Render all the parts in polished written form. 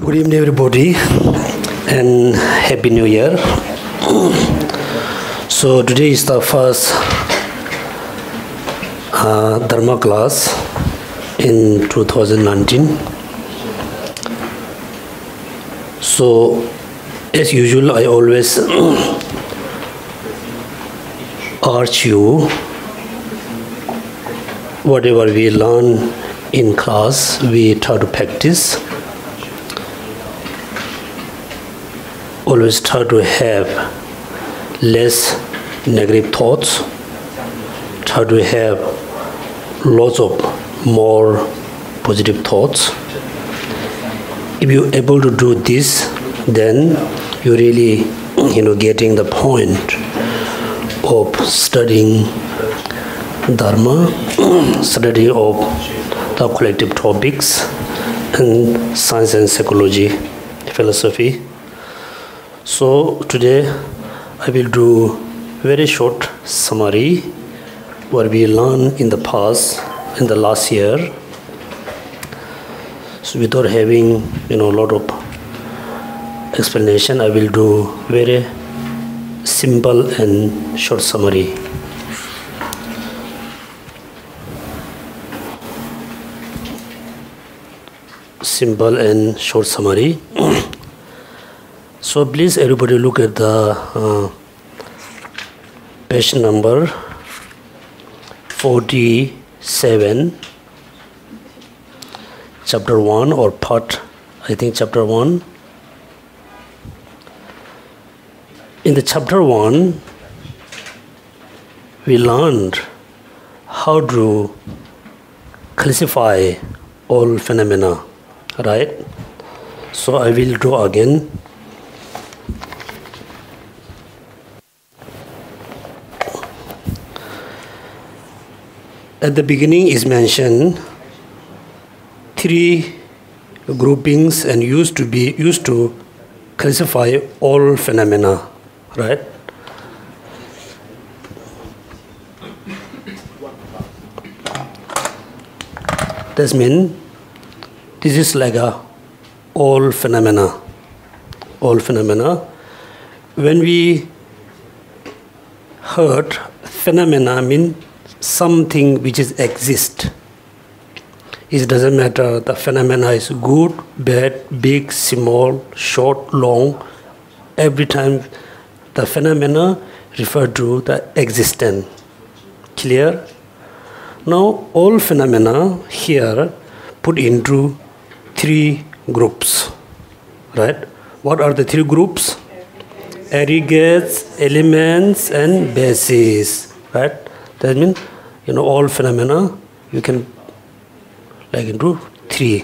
Good evening, everybody, and Happy New Year. So today is the first Dharma class in 2019. So, as usual, I always urge you, whatever we learn in class, we try to practice. Always try to have less negative thoughts. Try to have lots of more positive thoughts. If you're able to do this, then you're really, getting the point of studying Dharma, study of the collective topics, and science and psychology, philosophy. So today I will do very short summary what we learned in the past, in the last year. So without having a lot of explanation, I will do very simple and short summary. Simple and short summary. So please everybody look at the page number 47, chapter 1 or part, I think chapter 1. In the chapter 1, we learned how to classify all phenomena, right? So I will do again. At the beginning is mentioned three groupings and used to classify all phenomena, right? That means this is like all phenomena. All phenomena. When we heard phenomena mean something which is exist. It doesn't matter the phenomena is good, bad, big, small, short, long. Every time the phenomena refer to the existence. Clear? Now all phenomena here put into three groups. Right? What are the three groups? Aggregates, elements, and bases. Right? That means, all phenomena you can like into three.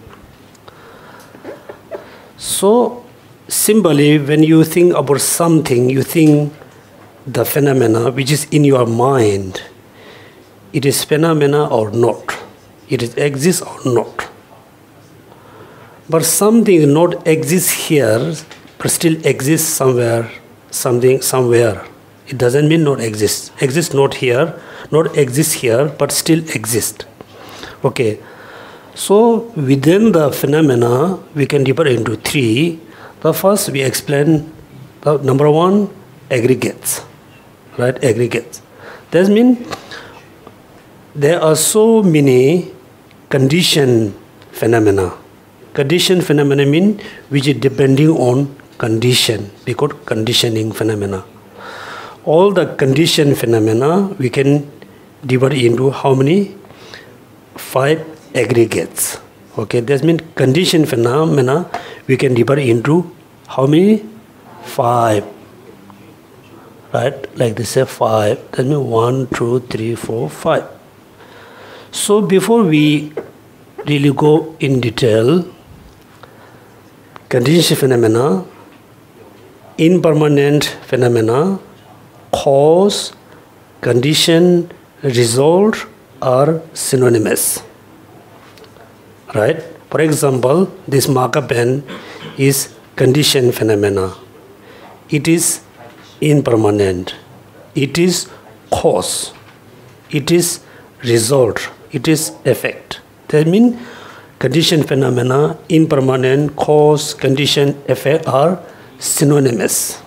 So, simply when you think about something, you think the phenomena which is in your mind, it is phenomena or not, it is exists or not. But something not exists here, but still exists somewhere, somewhere. It doesn't mean not exist. Exist not here, not exist here, but still exist. Okay. So within the phenomena, we can divide into three. The first we explain the number one, aggregates. Right? Aggregates. That means there are so many conditioned phenomena. Conditioned phenomena mean which is depending on condition, because conditioning phenomena. All the conditioned phenomena we can divide into how many? 5 aggregates. Okay, that means conditioned phenomena we can divide into how many? 5. Right? Like they say 5. That means 1, 2, 3, 4, 5. So before we really go in detail, conditioned phenomena, impermanent phenomena, cause, condition, result are synonymous. Right? For example, this marker pen is conditioned phenomena. It is impermanent. It is cause. It is result. It is effect. That means conditioned phenomena, impermanent, cause, condition, effect are synonymous.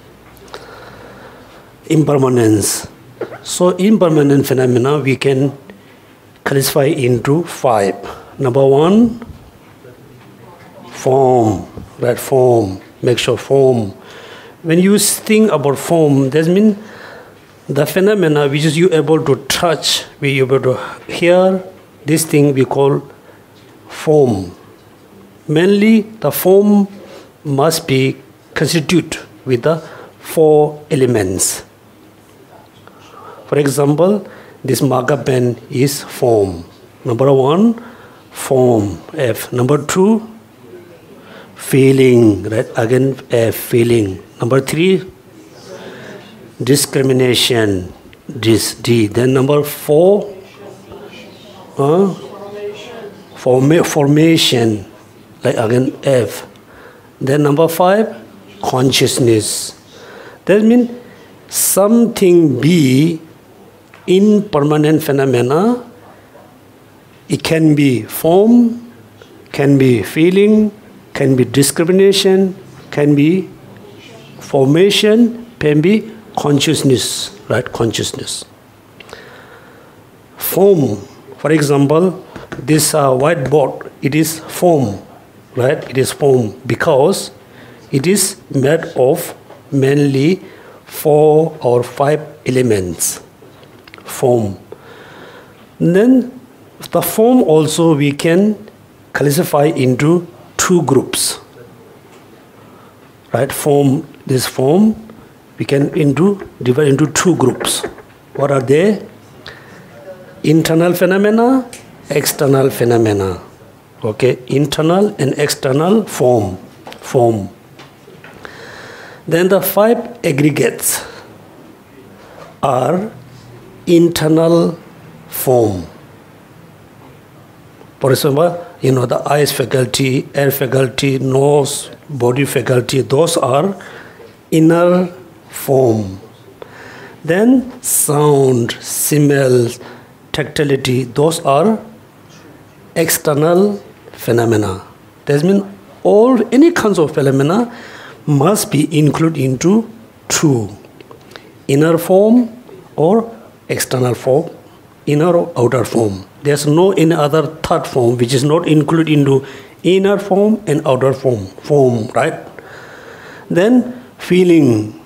Impermanence. So impermanent phenomena we can classify into 5. Number 1, form. Right, form. Make sure form. When you think about form, that means the phenomena which is you able to touch, we able to hear, this thing we call form. Mainly the form must be constituted with the 4 elements. For example, this marker pen is form. Number 1, form, F. Number 2, feeling, right? Again, F, feeling. Number 3, discrimination, this D. Then number 4, formation, like again F. Then number 5, consciousness. That means something be impermanent phenomena. It can be form, can be feeling, can be discrimination, can be formation, can be consciousness, right? Consciousness. Form, for example, this whiteboard, it is form, right? It is form because it is made of mainly 4 or 5 elements. Form. Then the form also we can classify into 2 groups. Right? Form, this form we can divide into 2 groups. What are they? Internal phenomena, external phenomena. Okay, internal and external form. Then the 5 aggregates are internal form. For example, the eyes faculty, air faculty, nose, body faculty, those are inner form. Then sound, smell, tactility, those are external phenomena. That means any kinds of phenomena must be included into 2. Inner form or external form, inner or outer form. There's no any other third form which is not included into inner form and outer form, right? Then feeling.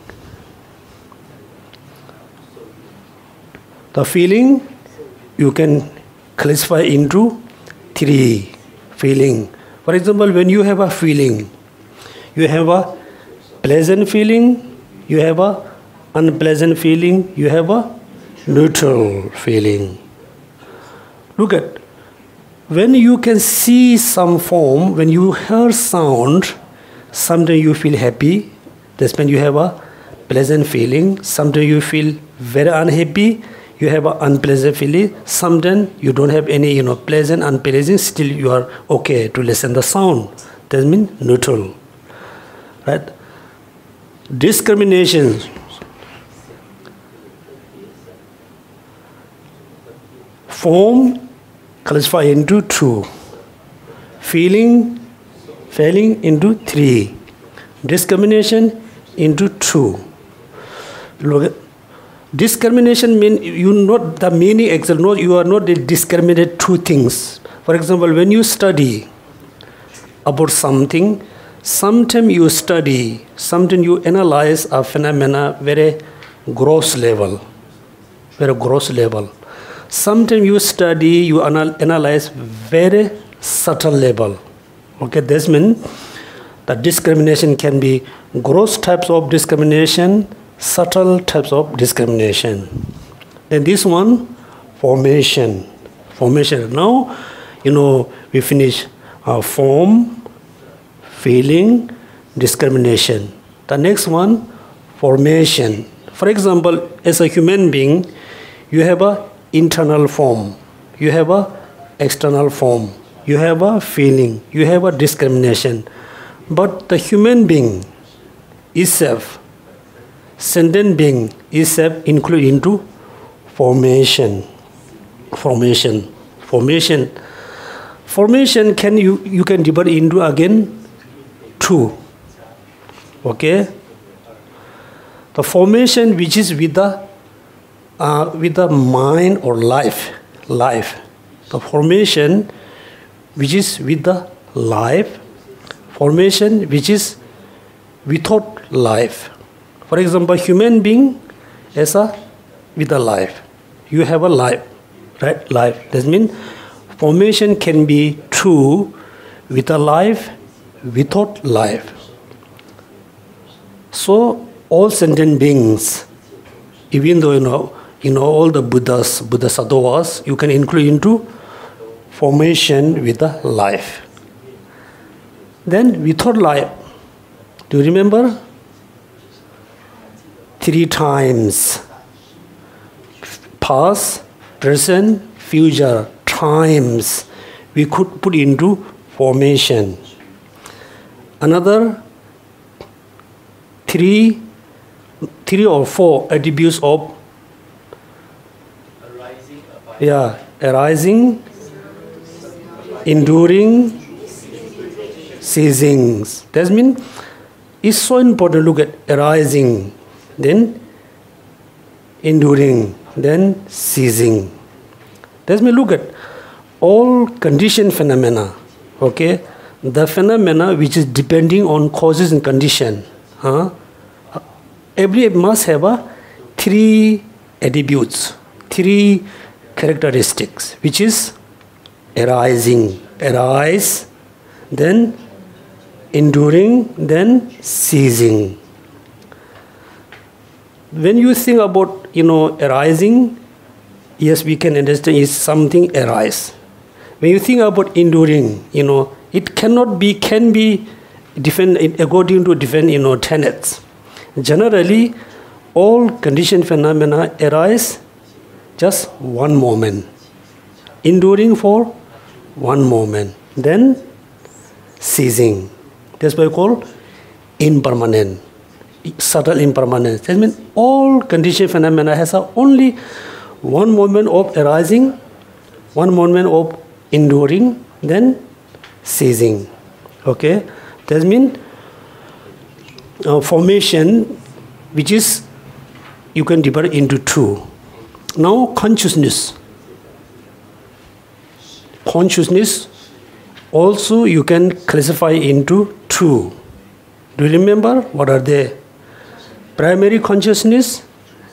The feeling you can classify into 3 feeling. For example, when you have a feeling, you have a pleasant feeling, you have a unpleasant feeling, you have a neutral feeling. Look at, when you can see some form, when you hear sound, sometimes you feel happy, that's when you have a pleasant feeling. Sometimes you feel very unhappy, you have an unpleasant feeling. Sometimes you don't have any, pleasant, unpleasant, still you are okay to listen the sound. That means neutral, right? Discrimination. Form classify into 2. Feeling into 3. Discrimination into 2. Look at, discrimination means you not the meaning exact. No, you are not discriminate 2 things. For example, when you study about something, sometimes you study, sometimes you analyze a phenomena very gross level. Sometimes you study, you analyze very subtle level. Okay, this means the discrimination can be gross types of discrimination, subtle types of discrimination. Then this one, formation. Now, we finish form, feeling, discrimination. The next one, formation. For example, as a human being, you have a internal form, you have a external form, you have a feeling, you have a discrimination. But the human being itself, sentient being itself included into formation. Formation you can divide into again two. Okay. The formation which is with the mind or life. The formation which is with the life. Formation which is without life. For example, human being is with a life. You have a life, right? Life. That means formation can be true with a life, without life. So all sentient beings, even though you know all the Buddhas, Bodhisattvas, you can include into formation with a life. Then without life, do you remember? 3 times. Past, present, future, times we could put into formation. Another 3 or 4 attributes of arising, enduring, ceasing. That means it's so important to look at arising, then enduring, then ceasing. Let me look at all conditioned phenomena. Okay, the phenomena which is depending on causes and condition. Every must have 3 attributes, 3 characteristics, which is arising, arise, then enduring, then ceasing. When you think about arising, yes, we can understand is something arise. When you think about enduring, it can be different according to different tenets. Generally, all conditioned phenomena arise just one moment, enduring for one moment, then ceasing. That's why we call impermanent, subtle impermanence. That means all conditioned phenomena has only one moment of arising, one moment of enduring, then ceasing. Okay, that means formation, which is you can divide into 2. Now consciousness also you can classify into 2. Do you remember what are they? Primary consciousness,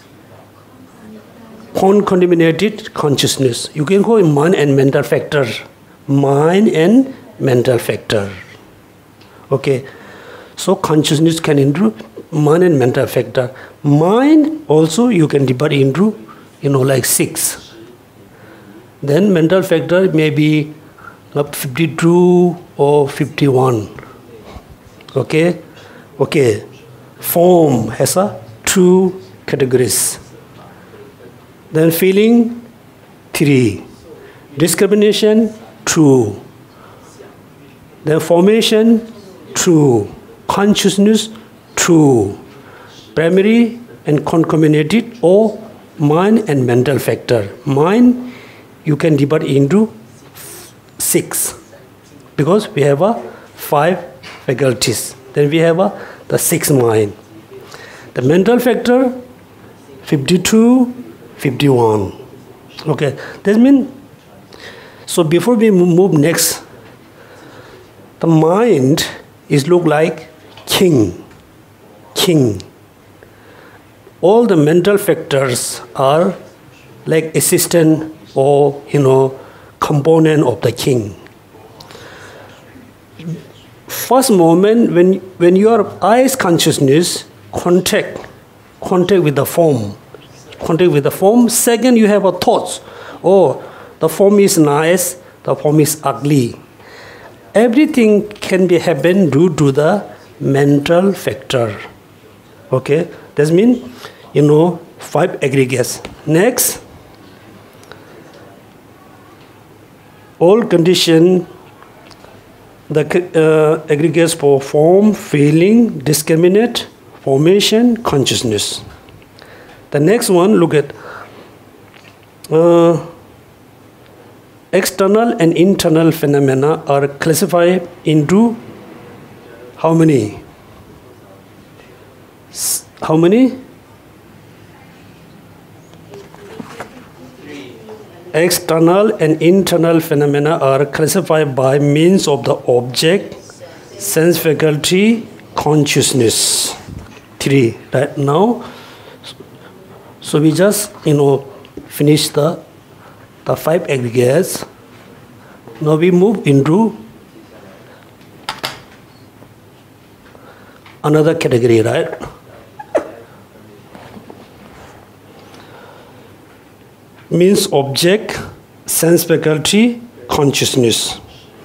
contaminated consciousness. You can go in mind and mental factor. Mind and mental factor. Okay. So consciousness can include mind and mental factor. Mind also you can divide into, like 6. Then mental factor may be 52 or 51. Okay. Okay. Form has 2 categories. Then feeling 3. Discrimination 2. Then formation 2. Consciousness 2. Primary and contaminated or mind and mental factor. Mind you can divide into 6 because we have 5 faculties. Then we have the 6th mind. The mental factor 52, 51. Okay, that means, so before we move next, the mind is look like king. All the mental factors are like assistant or component of the king. First moment when your eyes consciousness contact with the form. Second, you have thoughts. Oh, the form is nice, the form is ugly. Everything can be happen due to the mental factor. Okay, that means 5 aggregates. Next, all condition, the aggregates for form, feeling, discriminate, formation, consciousness. The next one, look at external and internal phenomena are classified into how many? How many? External and internal phenomena are classified by means of the object, sense faculty, consciousness. 3 right now. So we just finish the 5 aggregates. Now we move into another category, right? Means object, sense faculty, consciousness.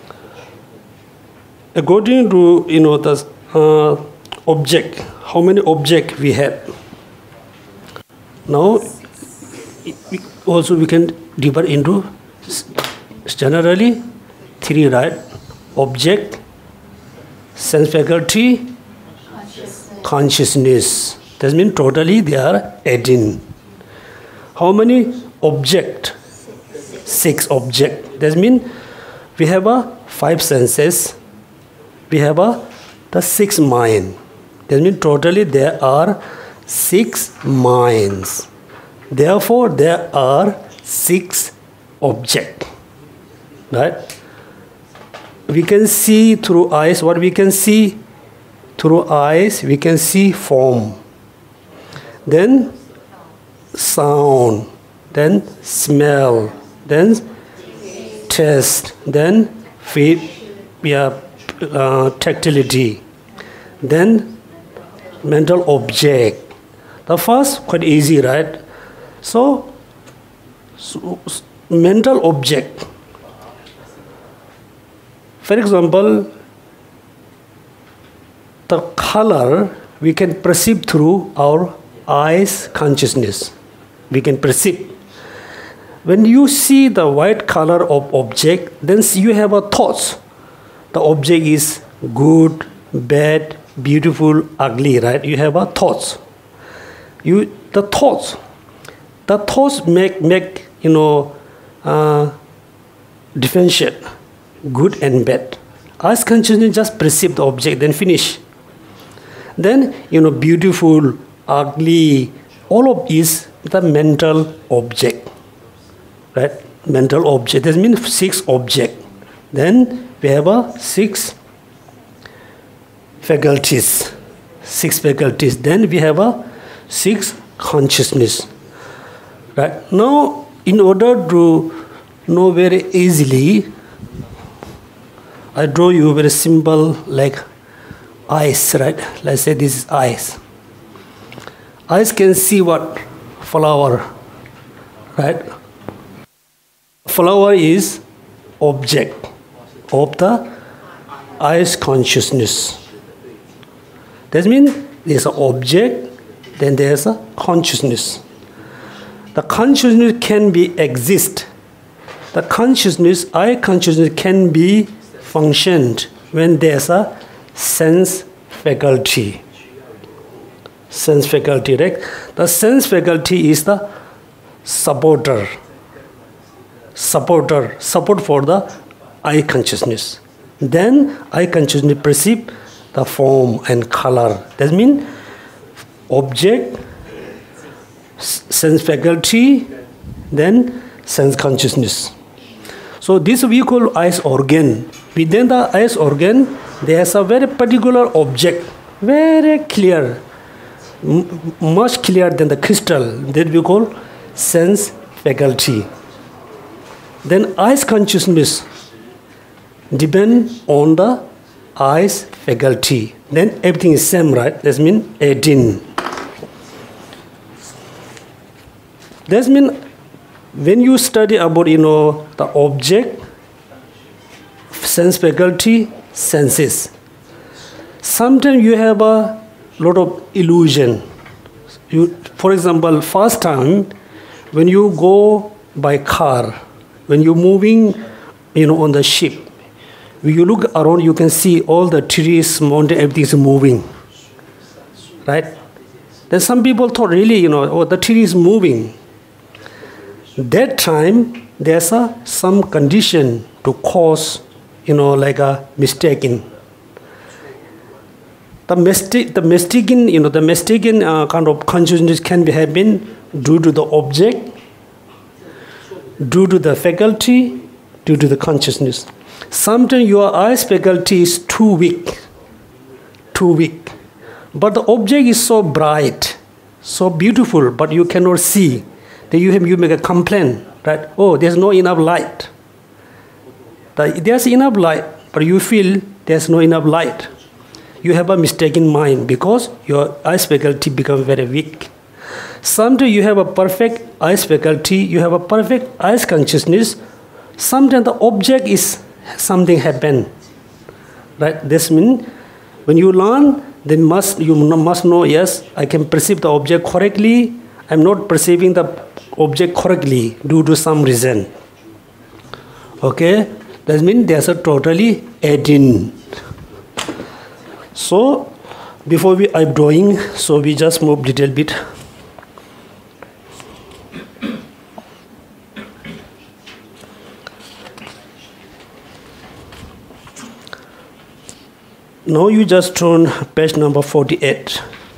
According to the object, how many objects we have? Now also we can divide into generally 3, right? Object, sense faculty, consciousness. That means totally they are 18. How many object? 6 object. That means we have 5 senses. We have the 6 mind. That means totally there are 6 minds. Therefore, there are 6 objects. Right? We can see through eyes. What we can see through eyes? We can see form. Then sound. Then smell. Then taste. Then tactility. Then mental object. The first quite easy, right? So mental object. For example, the color we can perceive through our eyes consciousness. We can perceive. When you see the white color of object, then you have a thoughts. The object is good, bad, beautiful, ugly, right? You have a thoughts. The thoughts make differentiate good and bad. As consciousness just perceive the object, then finish. Then beautiful, ugly, all of is the mental object, right? Mental object. That means 6 object. Then we have 6 faculties. 6 faculties. Then we have 6 consciousness. Right? Now, in order to know very easily, I draw you very simple like eyes, right? Let's say this is eyes. Eyes can see what? Flower, right? Flower is object of the eyes consciousness. That means there's an object, then there's a consciousness. The consciousness can be exist. The consciousness, eye consciousness can be functioned when there's a sense faculty. Sense faculty, right? The sense faculty is the support for the eye consciousness. Then eye consciousness perceive the form and color. That means object, sense faculty, then sense consciousness. So this we call eyes organ. Within the eyes organ, there's a very particular object, very clear, much clearer than the crystal, that we call sense faculty. Then eyes consciousness depend on the eyes faculty. Then everything is same, right? That means 18. That means when you study about the object, sense faculty, senses, sometimes you have a lot of illusion. For example, first time when you go by car, when you're moving on the ship, when you look around, you can see all the trees, mountain, everything is moving, right? Then some people thought really, the tree is moving. That time there's some condition to cause, like a mistaken. The mistaken kind of consciousness can be happen due to the object, due to the faculty, due to the consciousness. Sometimes your eyes faculty is too weak, but the object is so bright, so beautiful, but you cannot see. Then you make a complaint, right? Oh, there's no enough light. There's enough light, but you feel there's no enough light. You have a mistaken mind because your eyes faculty become very weak. Sometimes you have a perfect eyes faculty, you have a perfect eyes consciousness. Sometimes the object is something happen, right? This means when you learn, then you must know, yes, I can perceive the object correctly. I'm not perceiving the object correctly due to some reason. Okay, that means there's a totally add-in. So before I'm drawing, so we just move little bit. Now you just turn page number 48.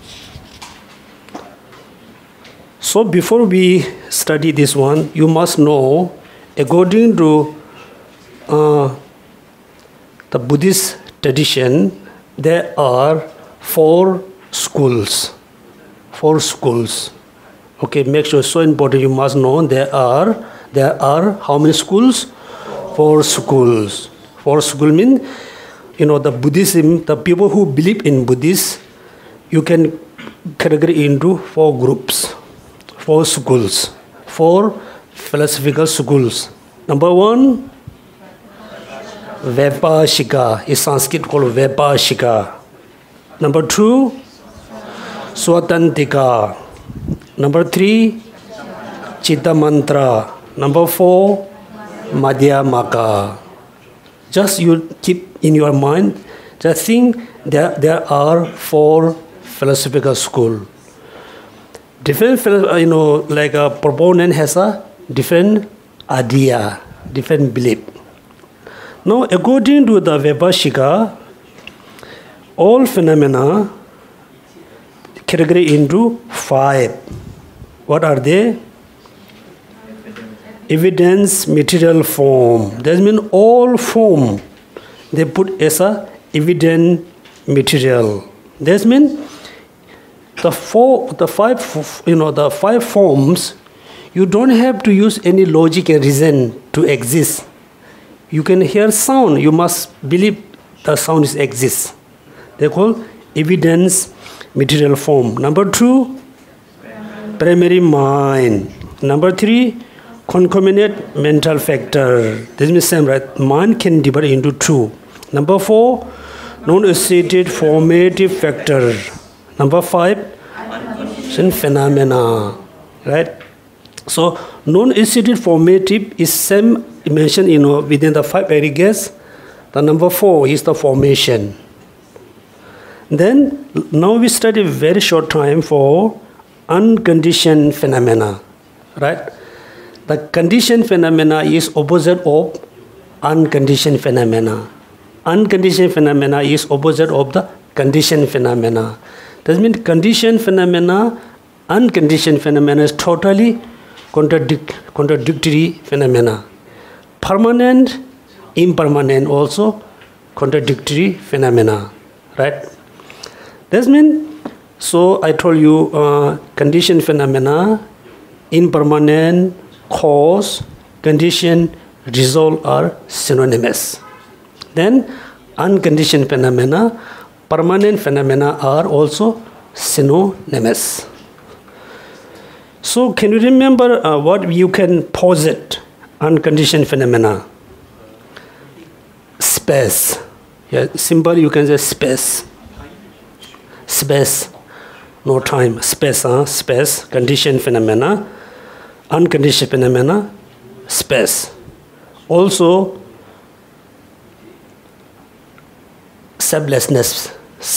So before we study this one, you must know, according to the Buddhist tradition, there are 4 schools. 4 schools. Okay, make sure, so important, you must know there are how many schools? 4 schools. 4 schools mean, the Buddhism, the people who believe in Buddhism, you can categorize into 4 groups, 4 schools, 4 philosophical schools. Number 1, Vaibhashika, is Sanskrit called Vaibhashika. Number 2, Swatantika. Number 3, Chittamantra. Number 4, Madhyamaka. Just you keep in your mind, just think there are 4 philosophical schools. Different, like a proponent has a different idea, different belief. Now, according to the Vaibhashika, all phenomena categorized into 5. What are they? Evidence, material, form. That means all form they put as a evident material. That means the 5 forms, you don't have to use any logic and reason to exist. You can hear sound, you must believe the sound exists. They call evidence, material, form. Number 2, primary mind. Number 3, concomitant mental factor. This means same, right? Mind can divide into 2. Number 4, non-associated formative factor. Number 5, phenomena, right? So non-associated formative is same mentioned, within the 5 aggregates. The number 4 is the formation. Then now we study very short time for unconditioned phenomena, right? The conditioned phenomena is opposite of unconditioned phenomena. Unconditioned phenomena is opposite of the conditioned phenomena. That means conditioned phenomena, unconditioned phenomena is totally contradictory phenomena. Permanent, impermanent also contradictory phenomena, right? That means, so I told you, conditioned phenomena, impermanent, cause, condition, result are synonymous. Then unconditioned phenomena, permanent phenomena are also synonymous. So can you remember what you can posit unconditioned phenomena? Space. Yeah, simple you can say space. Space, no time. Space, space, conditioned phenomena, unconditioned phenomena, space. Also,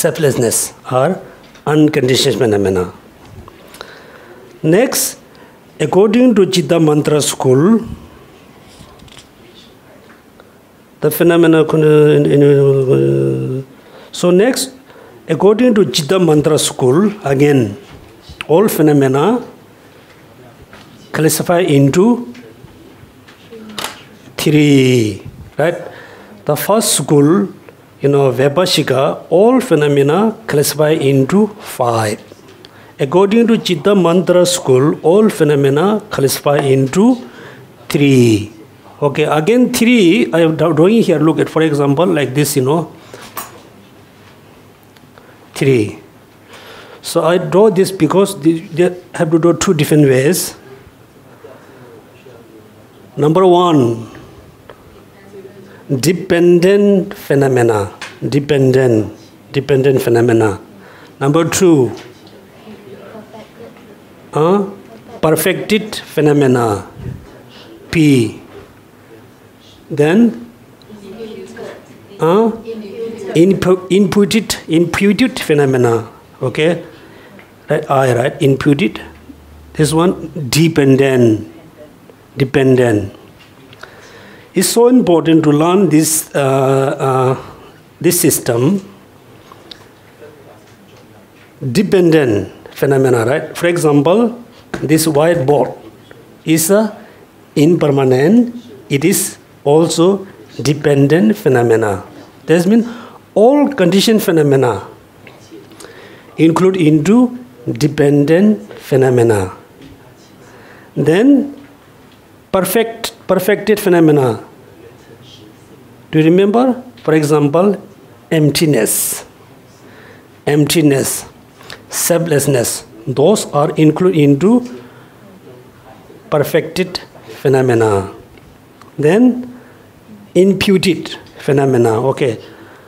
selflessness are unconditioned phenomena. Next, According to Chitta Mantra school, the phenomena. So next, according to Chitta Mantra school, again, all phenomena classify into three, right? The first school, Vaibhashika, all phenomena classify into five. According to Chitta Mantra school, all phenomena classify into three. Okay, again three, I am drawing here, look at, for example, like this, three. So I draw this because they have to draw two different ways. Number one, dependent phenomena. Dependent phenomena. Number two, perfected phenomena. P. Then imputed phenomena. Okay, right? I, right? Imputed. This one, dependent. It's so important to learn this this system. Dependent phenomena, right? For example, this whiteboard is a impermanent. It is also dependent phenomena. That means all conditioned phenomena include into dependent phenomena. Then perfected phenomena. Do you remember? For example, emptiness, selflessness. Those are included into perfected phenomena. Then imputed phenomena. Okay.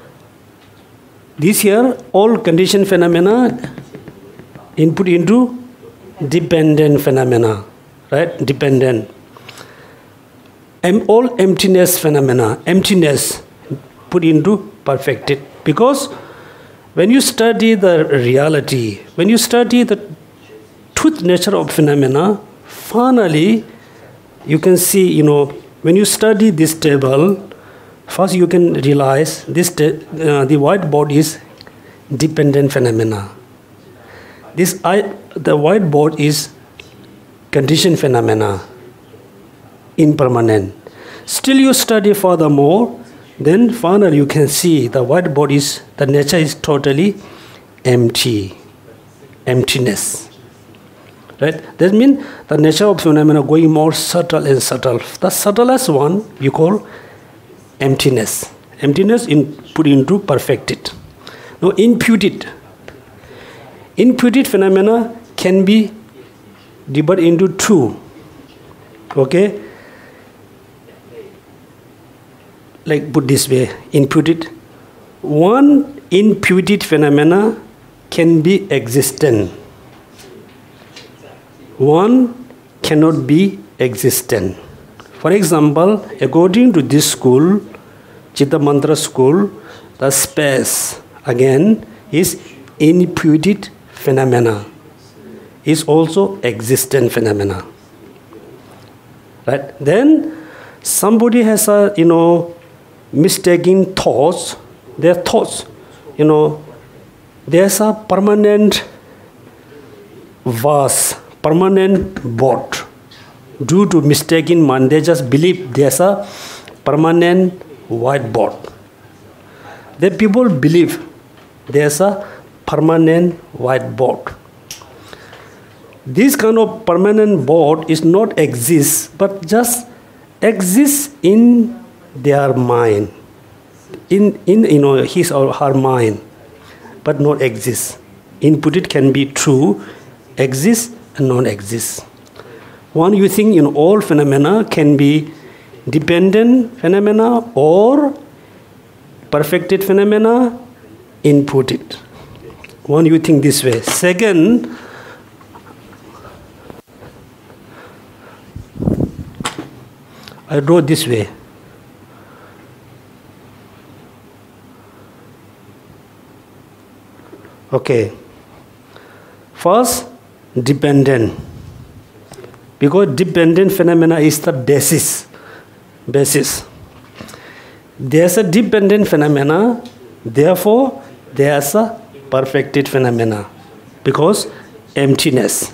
This here, all conditioned phenomena input into dependent phenomena, right? Dependent. And all emptiness phenomena, emptiness put into perfected. Because when you study the reality, when you study the truth nature of phenomena, finally you can see, when you study this table, first you can realize this the whiteboard is dependent phenomena. The whiteboard is conditioned phenomena, impermanent. Still you study furthermore, then finally you can see the whiteboard is, the nature is totally empty, emptiness. Right? That means the nature of phenomena going more subtle and subtle. The subtlest one you call emptiness. Emptiness put into perfected. Now imputed. Imputed phenomena can be divided into two. Okay? Like put this way, imputed. One imputed phenomena can be existent. One cannot be existent. For example, according to this school, Chitta Mantra school, the space again is imputed phenomena, is also existent phenomena. Right? Then somebody has a mistaken thoughts. Their thoughts, there's a permanent vase, permanent board. Due to mistaken mind, they just believe there's a permanent whiteboard. The people believe there's a permanent whiteboard. This kind of permanent board is not exist, but just exists in their mind, in his or her mind, but not exist. Inputted can be true, exist and non-exist. One, you think all phenomena can be dependent phenomena or perfected phenomena, inputted. One, you think this way. Second, I draw this way. Okay. First, dependent. Because dependent phenomena is the basis. There's a dependent phenomena, therefore there's a perfected phenomena. Because emptiness.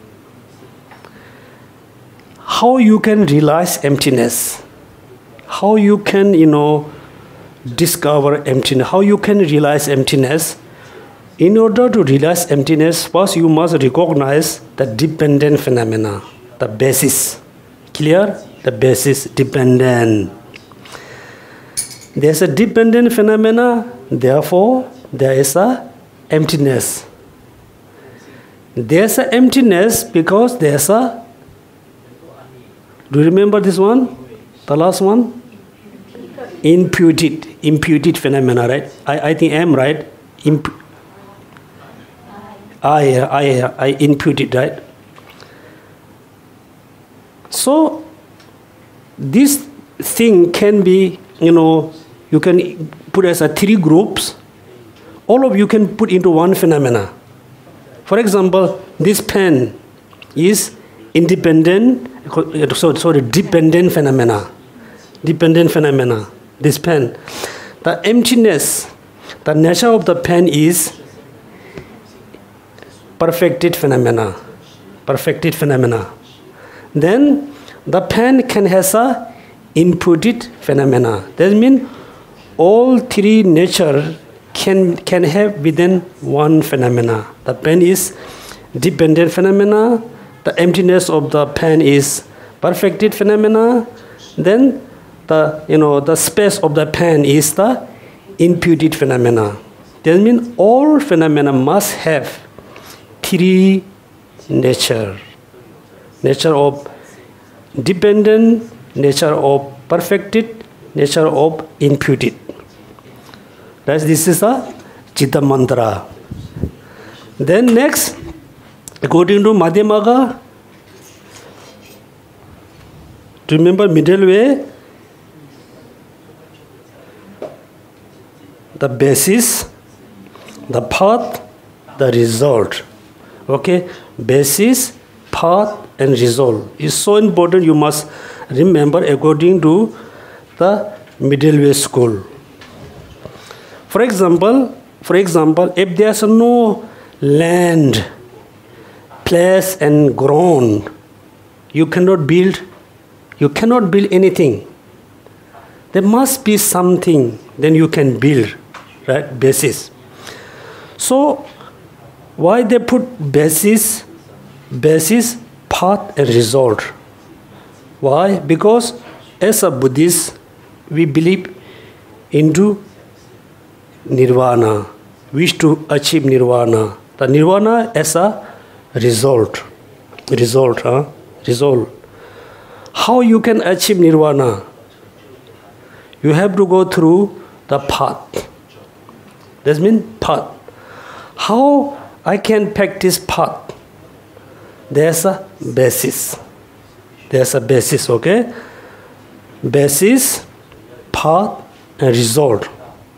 How you can realize emptiness? How you can, discover emptiness? How you can realize emptiness? In order to realize emptiness, first you must recognize the dependent phenomena, the basis. Clear? The basis, dependent. There's a dependent phenomena, therefore there is a emptiness. There's an emptiness because there's a... Do you remember this one? The last one? Imputed phenomena, right? I think I'm right. I imputed, right? So this thing can be, you can put as a 3 groups. All of you can put into one phenomena. For example, this pen is independent, dependent phenomena. Dependent phenomena, this pen. The emptiness, the nature of the pen is perfected phenomena. Perfected phenomena. Then the pen can have a imputed phenomena. That means all 3 nature can have within one phenomena. The pen is dependent phenomena. The emptiness of the pen is perfected phenomena. Then the space of the pen is the imputed phenomena. That means all phenomena must have 3 nature. Nature of dependent, nature of perfected, nature of imputed. This is a Chitta mantra. Then next, according to Madhyamaga, to remember middle way, the basis, the path, the result. Okay, basis, path, and result is so important. You must remember according to the middle way school. For example, if there's no land, place, and ground, you cannot build anything. There must be something, then you can build, right? Basis. So why they put basis, path, and result? Why? Because as a Buddhist, we believe into nirvana, wish to achieve nirvana. The nirvana as a result. How you can achieve nirvana? You have to go through the path. That means path. How I can practice path? There's a basis. Okay? Basis, path, and result.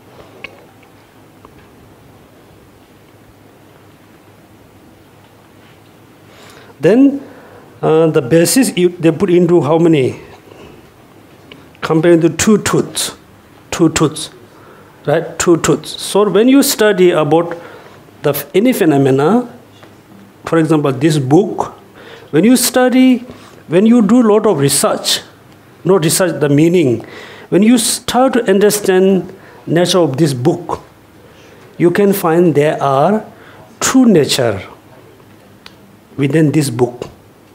Then the basis they put into how many? Comparing to 2 truths, right? 2 truths. So when you study about any phenomena, for example, this book, when you do a lot of research, not research the meaning, when you start to understand nature of this book, you can find there are 2 nature within this book.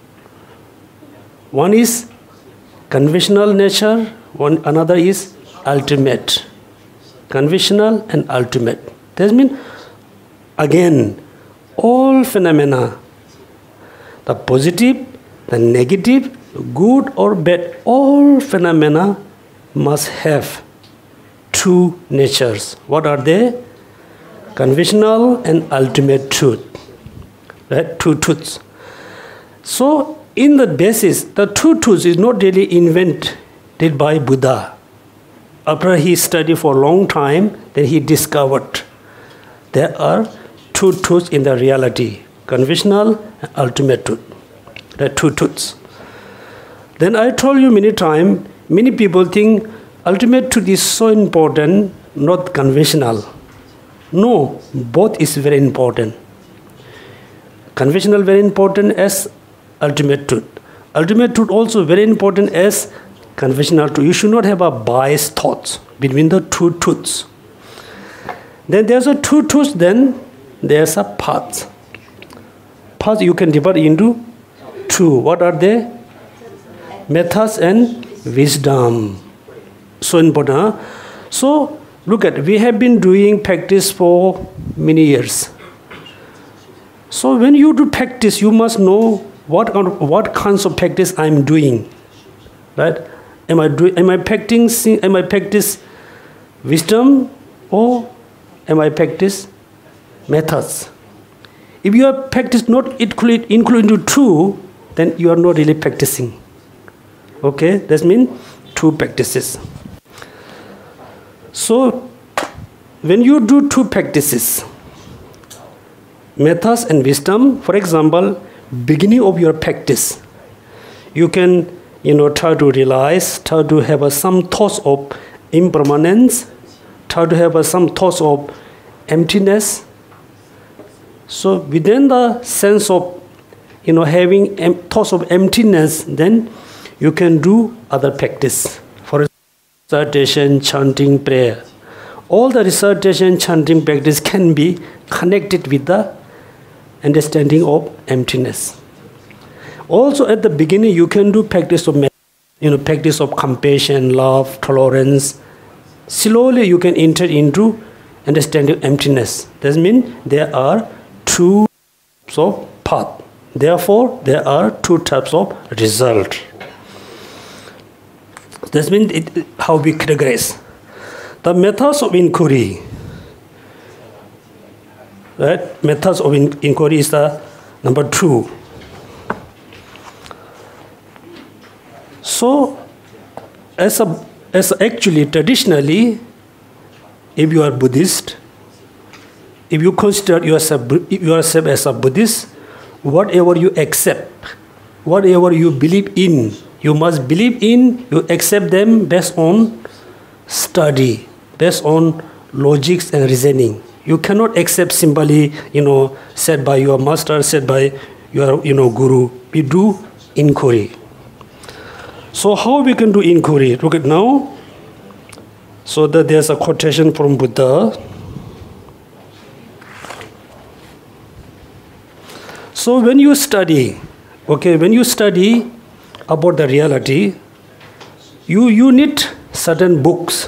One is conventional nature, another is ultimate. Conventional and ultimate. That means, again, all phenomena, the positive, the negative, good or bad, all phenomena must have 2 natures. What are they? Conventional and ultimate truth. Right? 2 truths. So, in the basis, the 2 truths is not really invented by Buddha. After he studied for a long time, then he discovered there are 2 truths in the reality, conventional and ultimate truth. There are 2 truths. Then I told you many times, many people think ultimate truth is so important, not conventional. No, both is very important. Conventional very important as ultimate truth. Ultimate truth also very important as conventional truth. You should not have a biased thoughts between the two truths. Then there's a two truths, then there's a path. Path you can divide into two. What are they? Methods and wisdom. So important. Huh? So look at, we have been doing practice for many years. So when you do practice, you must know what kinds of practice I'm doing, right? Am I practice wisdom, or am I practice methods? If you are practice not include into two, then you are not really practicing. Okay, that means two practices. So when you do two practices, methods and wisdom, for example, beginning of your practice, you can try to realize, try to have some thoughts of impermanence, try to have some thoughts of emptiness. So within the sense of having thoughts of emptiness, then you can do other practice. For recitation, chanting, prayer. All the recitation, chanting practice can be connected with the understanding of emptiness. Also at the beginning, you can do practice of practice of compassion, love, tolerance. Slowly you can enter into understanding emptiness. That means there are two types of path. Therefore, there are two types of result. That means how we categorize. The methods of inquiry. Right? Methods of inquiry is the number 2. So, as actually traditionally, if you are Buddhist, if you consider yourself as a Buddhist, whatever you accept, whatever you believe in, you must believe in, you accept them based on study, based on logics and reasoning. You cannot accept simply, said by your master, said by your, guru. We do inquiry. So how we can do inquiry? Look at now. So that there's a quotation from Buddha. So when you study, when you study about the reality, you need certain books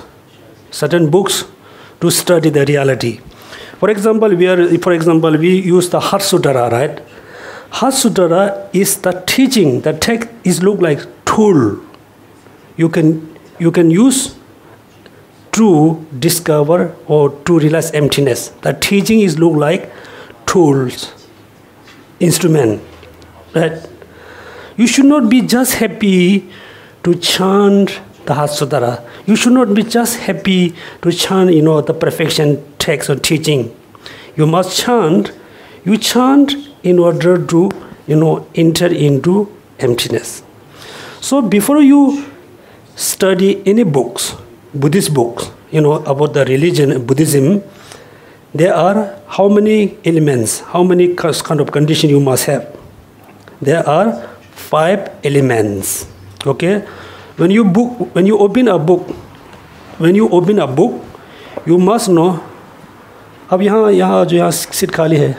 to study the reality. For example, we use the Heart Sutra, right? Heart Sutra is the teaching. The text is look like tool. You can use to discover or to realize emptiness. The teaching is look like tools, instrument, right? You should not be just happy to chant the Heart Sutra. You should not be just happy to chant, the perfection text or teaching. You must chant. You chant in order to, enter into emptiness. So before you study any books, Buddhist books, about the religion, Buddhism, there are how many elements, how many kind of condition you must have? There are 5 elements. Okay? When you open a book, you must know. अब यहाँ seat खाली है.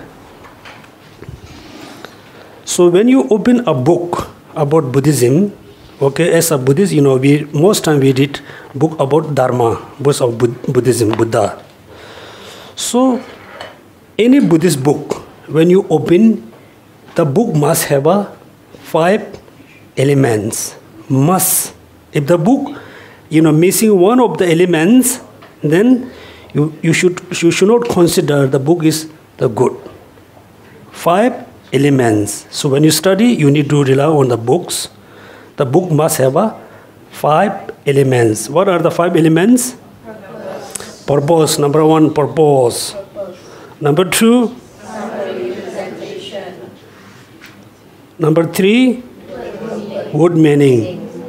So when you open a book about Buddhism, as a Buddhist, most time we read book about Dharma, books of Buddhism, Buddha. So any Buddhist book, when you open, the book must have 5 elements. Must. If the book, missing one of the elements, then you should not consider the book is the good. 5 elements. So when you study, you need to rely on the books. The book must have 5 elements. What are the 5 elements? Purpose. Number 1, purpose. Number 2, number 3, word meaning.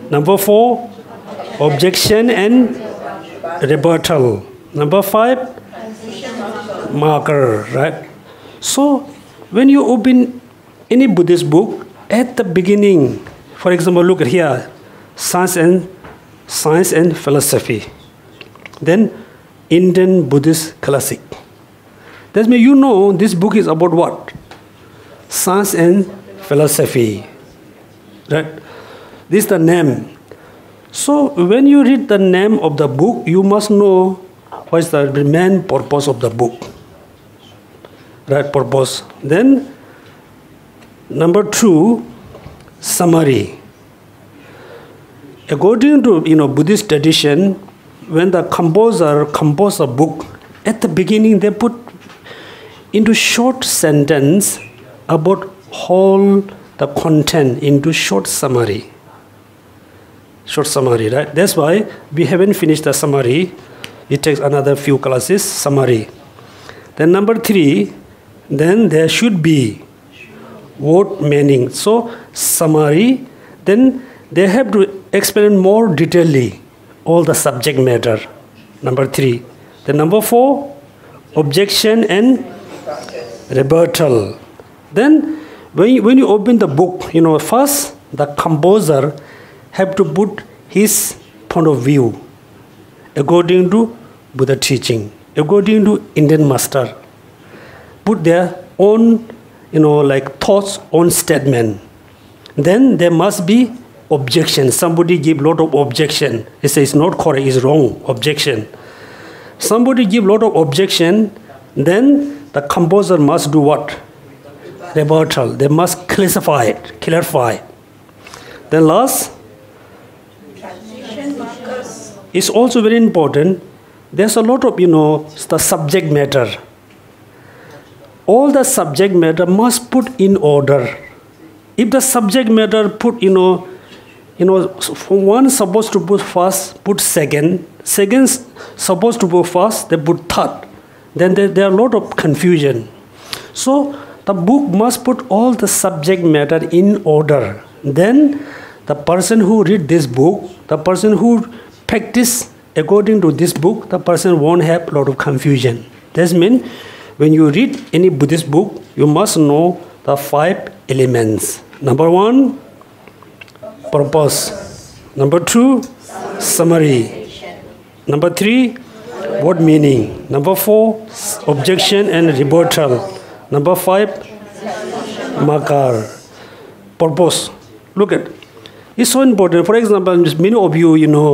Number 4, objection and rebuttal. Number 5, marker, right? So when you open any Buddhist book, at the beginning, for example, look at here, science and philosophy. Then Indian Buddhist Classics. That means you know this book is about what? Science and philosophy. Right? This is the name. So when you read the name of the book, you must know what is the main purpose of the book. Right? Purpose. Then number 2, summary. According to Buddhist tradition, when the composer composed a book, at the beginning they put into short sentence about whole the content into short summary. Short summary, right? That's why we haven't finished the summary. It takes another few classes, summary. Then number 3, then there should be word meaning. So summary, then they have to explain more detailedly all the subject matter. Number 3. Then number 4, objection and rebuttal. Then when you open the book, first the composer have to put his point of view according to Buddha teaching, according to Indian master. Put their own, thoughts, own statement. Then there must be objection. Somebody give lot of objection. He says it's not correct, it's wrong. Objection. Somebody give lot of objection. Then the composer must do what? Rebuttal. They must clarify it. Then last, it's also very important. There's a lot of the subject matter. All the subject matter must put in order. If the subject matter put one supposed to put first, put second supposed to put first, they put third. Then there are a lot of confusion. So the book must put all the subject matter in order. Then the person who read this book, the person who practice according to this book, the person won't have a lot of confusion. That means when you read any Buddhist book, you must know the 5 elements. Number 1, purpose. Number 2, summary. Number 3, word meaning. Number 4, objection and rebuttal. Number 5, marker. Purpose. Look at, it's so important. For example, many of you,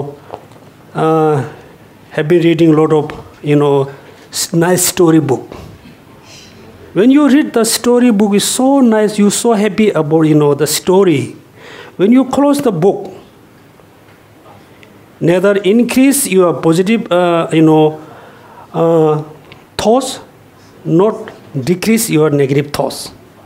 have been reading a lot of, nice story book. When you read the story book, it's so nice. You're so happy about, the story. When you close the book, neither increase your positive, thoughts, not decrease your negative thoughts.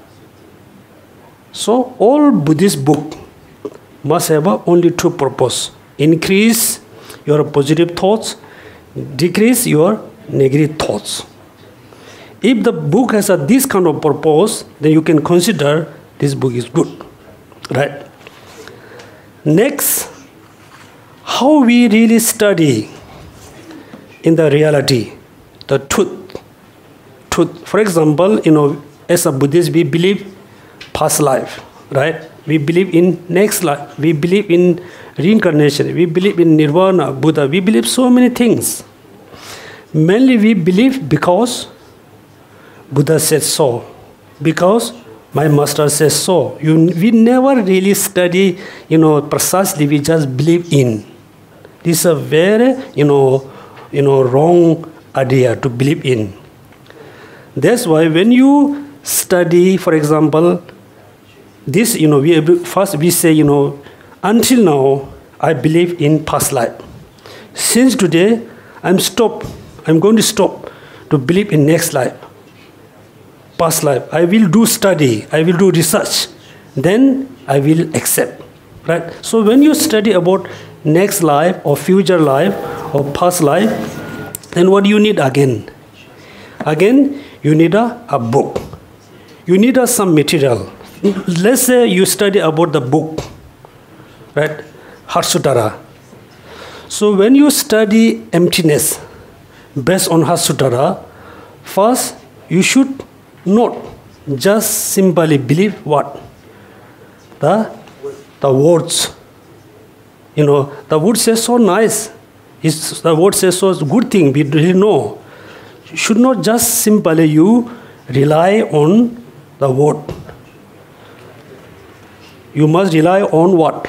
So all Buddhist book must have only 2 purposes: increase your positive thoughts, decrease your negative thoughts. If the book has this kind of purpose, then you can consider this book is good, right? Next, how we really study in the reality, the truth. For example, as a Buddhist, we believe past life, right? We believe in next life. We believe in reincarnation. We believe in nirvana, Buddha. We believe so many things. Mainly we believe because Buddha said so, because my master says so. We never really study, precisely. We just believe in. This is a very, wrong idea to believe in. That's why when you study, for example, this, we say, until now, I believe in past life. Since today, I'm going to stop to believe in next life, past life. I will do study, I will do research, then I will accept, right? So when you study about next life or future life or past life, then what do you need again? Again, you need a book. You need some material. Let's say you study about the book, right? Sutara. So when you study emptiness based on Heart Sutara, first you should not just simply believe what? The words. You know, the word says so nice. The word says so good thing, we really know. You should not just simply you rely on the word. You must rely on what?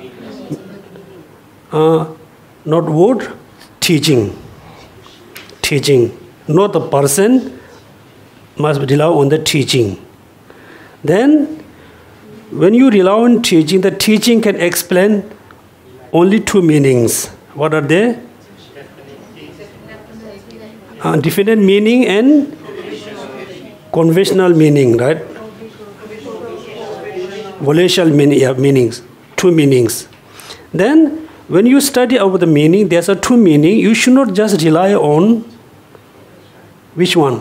Not word, teaching. Teaching. Not the person, must rely on the teaching. Then, when you rely on teaching, the teaching can explain only two meanings. What are they? Definite meaning and conventional meaning, right? Volitional meaning, meanings. Two meanings. Then, when you study about the meaning, there's a two meaning. You should not just rely on which one?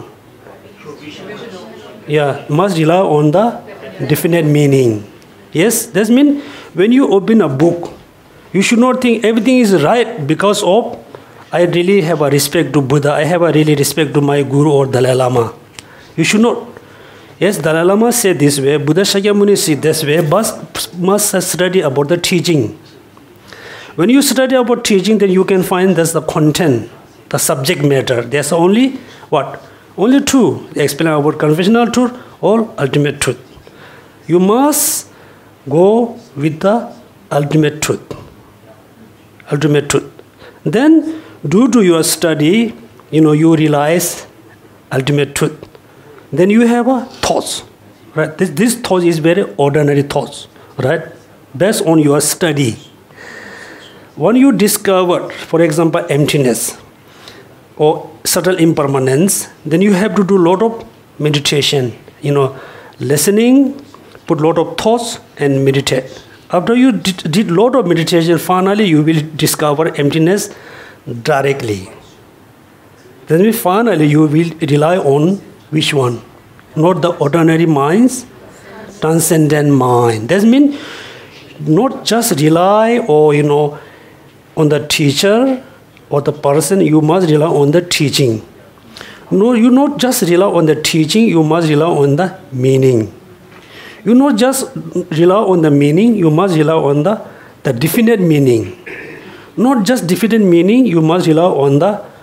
Yeah, must rely on the definite meaning. Yes, that means when you open a book, you should not think everything is right because of I really have a respect to Buddha, I have a really respect to my Guru or Dalai Lama. You should not. Yes, Dalai Lama said this way, Buddha Shakyamuni said this way, but must study about the teaching. When you study about teaching, then you can find that's the content, the subject matter. There's only what? Only two. They explain about conventional truth or ultimate truth. You must go with the ultimate truth. Ultimate truth. Then, due to your study, you realize ultimate truth. Then you have a thoughts, right? This thought is very ordinary thoughts, right? Based on your study. When you discover, for example, emptiness or subtle impermanence, then you have to do a lot of meditation. Listening, put a lot of thoughts and meditate. After you did a lot of meditation, finally you will discover emptiness directly. Then finally you will rely on which one? Not the ordinary minds, transcendent mind. That means not just rely or on the teacher or the person, you must rely on the teaching. No, you not just rely on the teaching, you must rely on the meaning. You not just rely on the meaning, you must rely on the definite meaning. Not just definite meaning, you must rely on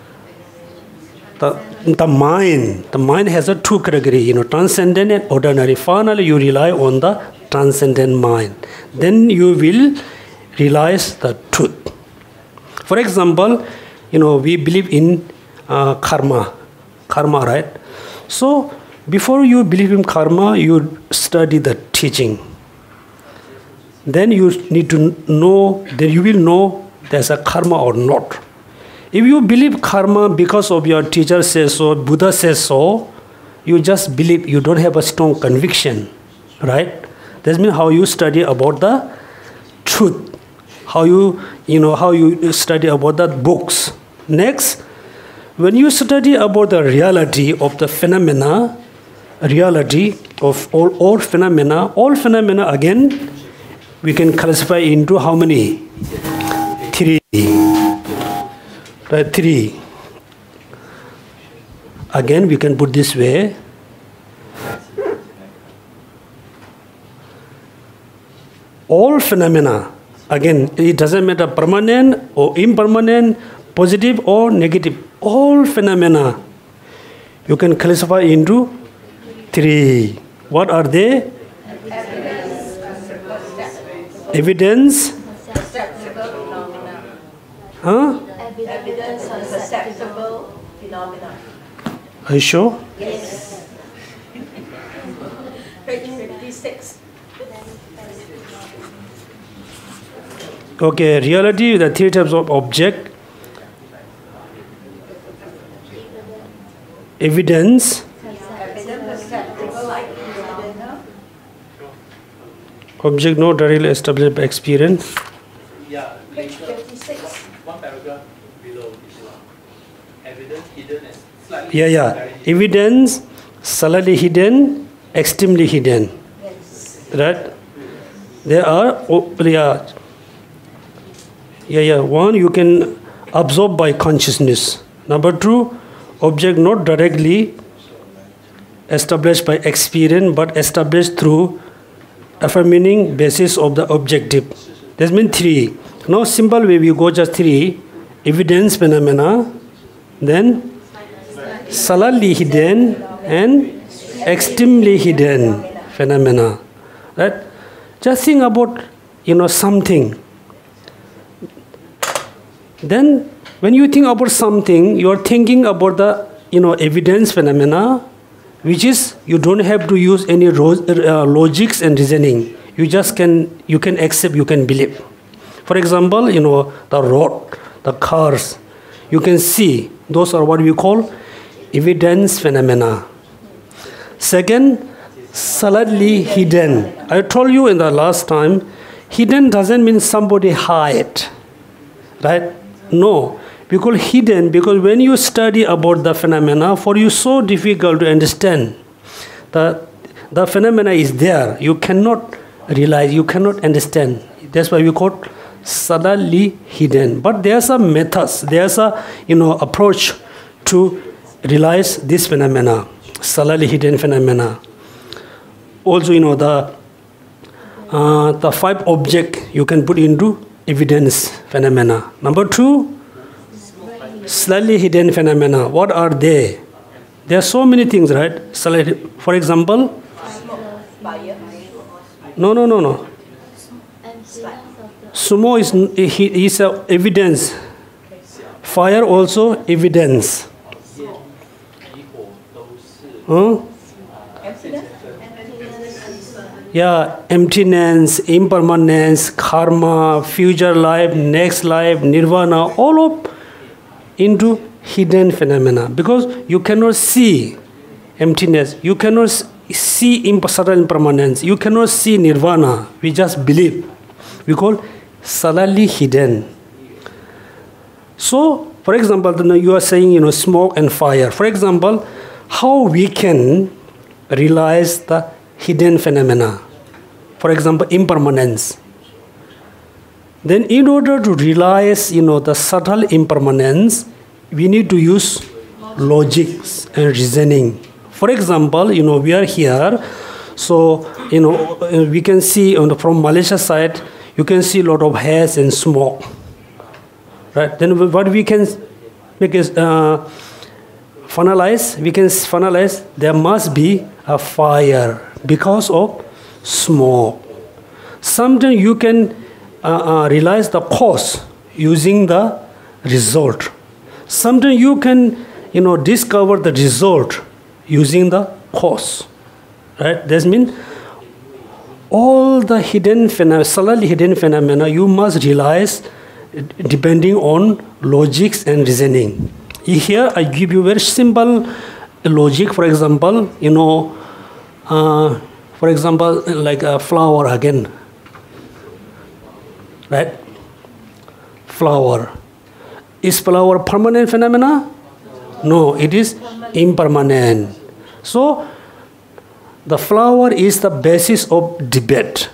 the mind. The mind has a two category, transcendent and ordinary. Finally, you rely on the transcendent mind. Then you will realize the truth. For example, we believe in karma, right? So, before you believe in karma, you study the teaching. Then you need to know, then you will know there's a karma or not. If you believe karma because of your teacher says so, Buddha says so, you just believe, you don't have a strong conviction, right? That means how you study about the truth. How you study about the books. Next, when you study about the reality of the phenomena, reality of all phenomena again, we can classify into how many? Three. Right, three. Again, we can put this way. All phenomena. Again, it doesn't matter permanent or impermanent, positive or negative. All phenomena you can classify into three. What are they? Evidence. Huh? Evidence on perceptible phenomena. Are you sure? Yes. Page 56. Okay, reality, the three types of object. Evidence. Object not directly established by experience. Yeah, Page 56. one paragraph below. Evidence hidden and slightly Yeah. Evidence, slightly hidden, extremely hidden. Yes. Right? There are, One, you can absorb by consciousness. Number two, object not directly established by experience, but established through affirming basis of the objective. That means three. Now simple way we go just three. Evidence phenomena, then subtly hidden and extremely hidden phenomena. Right? Just think about something. Then when you think about something, you are thinking about the evidence phenomena, which is you don't have to use any logics and reasoning. You can accept, you can believe. For example, the road, the cars, you can see. Those are what we call evidence phenomena. Second, subtly hidden. I told you in the last time, hidden doesn't mean somebody hide, right? No, because hidden, because when you study about the phenomena, for you so difficult to understand. The phenomena is there. You cannot realize, you cannot understand. That's why we call it subtly hidden. But there's a methods, there's a approach to realize this phenomena, subtly hidden phenomena. Also, the five objects you can put into evidence phenomena. Number two, slightly hidden phenomena. What are they? There are so many things, right? For example, no. Sumo is evidence. Fire also evidence. Huh? Yeah, emptiness, impermanence, karma, future life, next life, nirvana, all of into hidden phenomena. Because you cannot see emptiness, you cannot see subtle impermanence, you cannot see nirvana. We just believe. We call subtly hidden. So, for example, you are saying, smoke and fire. For example, how we can realize the hidden phenomena. For example, impermanence. Then in order to realize, the subtle impermanence, we need to use logics and reasoning. For example, we are here, so, we can see from Malaysia side, you can see a lot of haze and smoke. Right? Then what we can make is finalize. We can finalize there must be a fire because of smoke. Sometimes you can realize the cause using the result. Sometimes you can discover the result using the cause. Right? That means all the hidden phenomena, subtly hidden phenomena, you must realize depending on logics and reasoning. Here I give you very simple logic. For example, like a flower again, right? Flower. Is flower permanent phenomena? No, it is impermanent. So the flower is the basis of debate.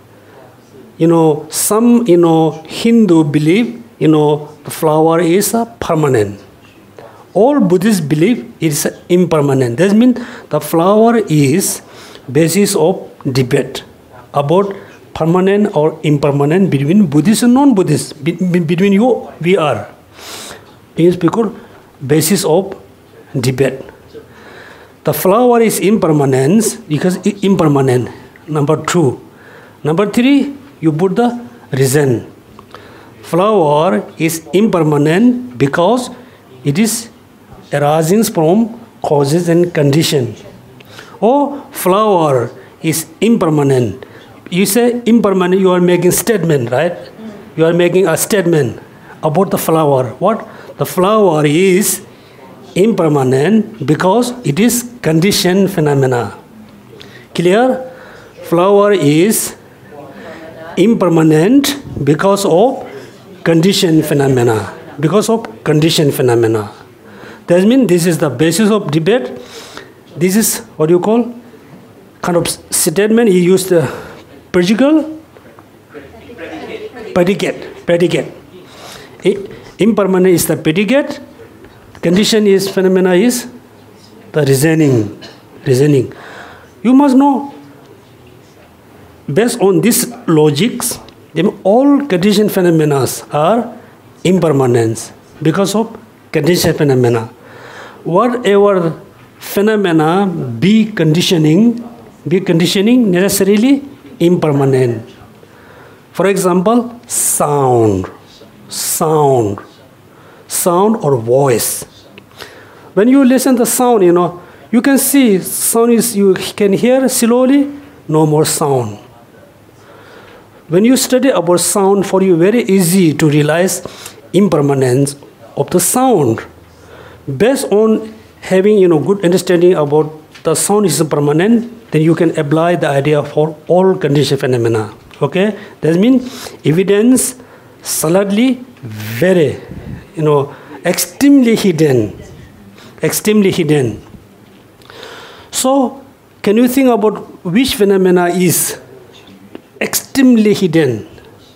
Some Hindu believe the flower is permanent. All Buddhists believe it is impermanent. That means the flower is basis of debate about permanent or impermanent between Buddhists and non-Buddhists. Between you, we are. It is because basis of debate. The flower is impermanence because it's impermanent. Number two. Number three, you put the reason. Flower is impermanent because it is arising from causes and conditions. Or flower is impermanent. You say impermanent, you are making statement, right? You are making a statement about the flower. What? The flower is impermanent because it is conditioned phenomena. Clear? Flower is impermanent because of conditioned phenomena. Because of conditioned phenomena. That means this is the basis of debate. This is what you call kind of statement. He used the predicate. Impermanent is the predicate. Condition is phenomena is the reasoning. You must know, based on this logics, then all conditioned phenomena are impermanent because of conditioned phenomena. Whatever phenomena be conditioning necessarily impermanent. For example, sound or voice. When you listen to sound, you can see sound is, you can hear slowly, no more sound. When you study about sound, for you very easy to realize impermanence of the sound. Based on having good understanding about the sound is permanent, then you can apply the idea for all conditioned phenomena. Okay, that means evidence solidly very, extremely hidden. So, can you think about which phenomena is extremely hidden?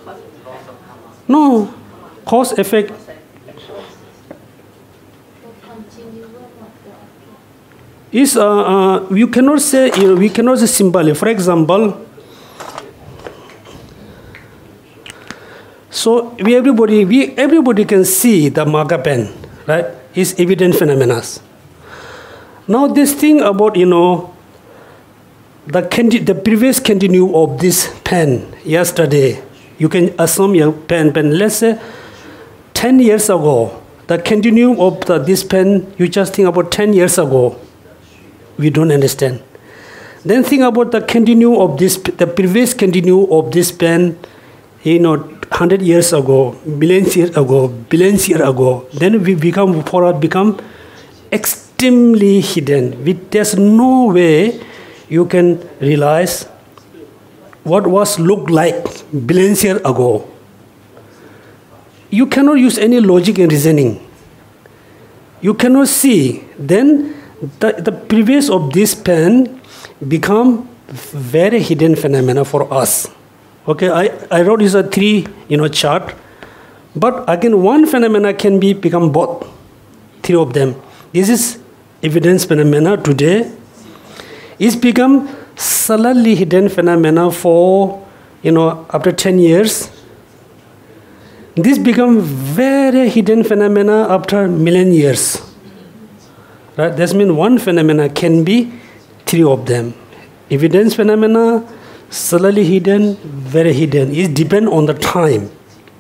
No, cause effect. Is you cannot say, we cannot say simply. For example, so everybody can see the marker pen, right? Is evident phenomena. Now this thing about the previous continuum of this pen yesterday, you can assume your pen. Let's say 10 years ago, the continuum of this pen, you just think about 10 years ago. We don't understand. Then think about the continuum of the previous continuum of this pen, 100 years ago, billions years ago. Then we become extremely hidden. There's no way you can realize what was looked like billions years ago. You cannot use any logic and reasoning. You cannot see. Then the previous of this pen become very hidden phenomena for us. Okay, I wrote this a 3 chart, but again one phenomena can become both, 3 of them. This is evidence phenomena today. It's become solidly hidden phenomena for after 10 years. This become very hidden phenomena after million years. Right? That means one phenomena can be 3 of them. Evidence phenomena, solidly hidden, very hidden. It depends on the time.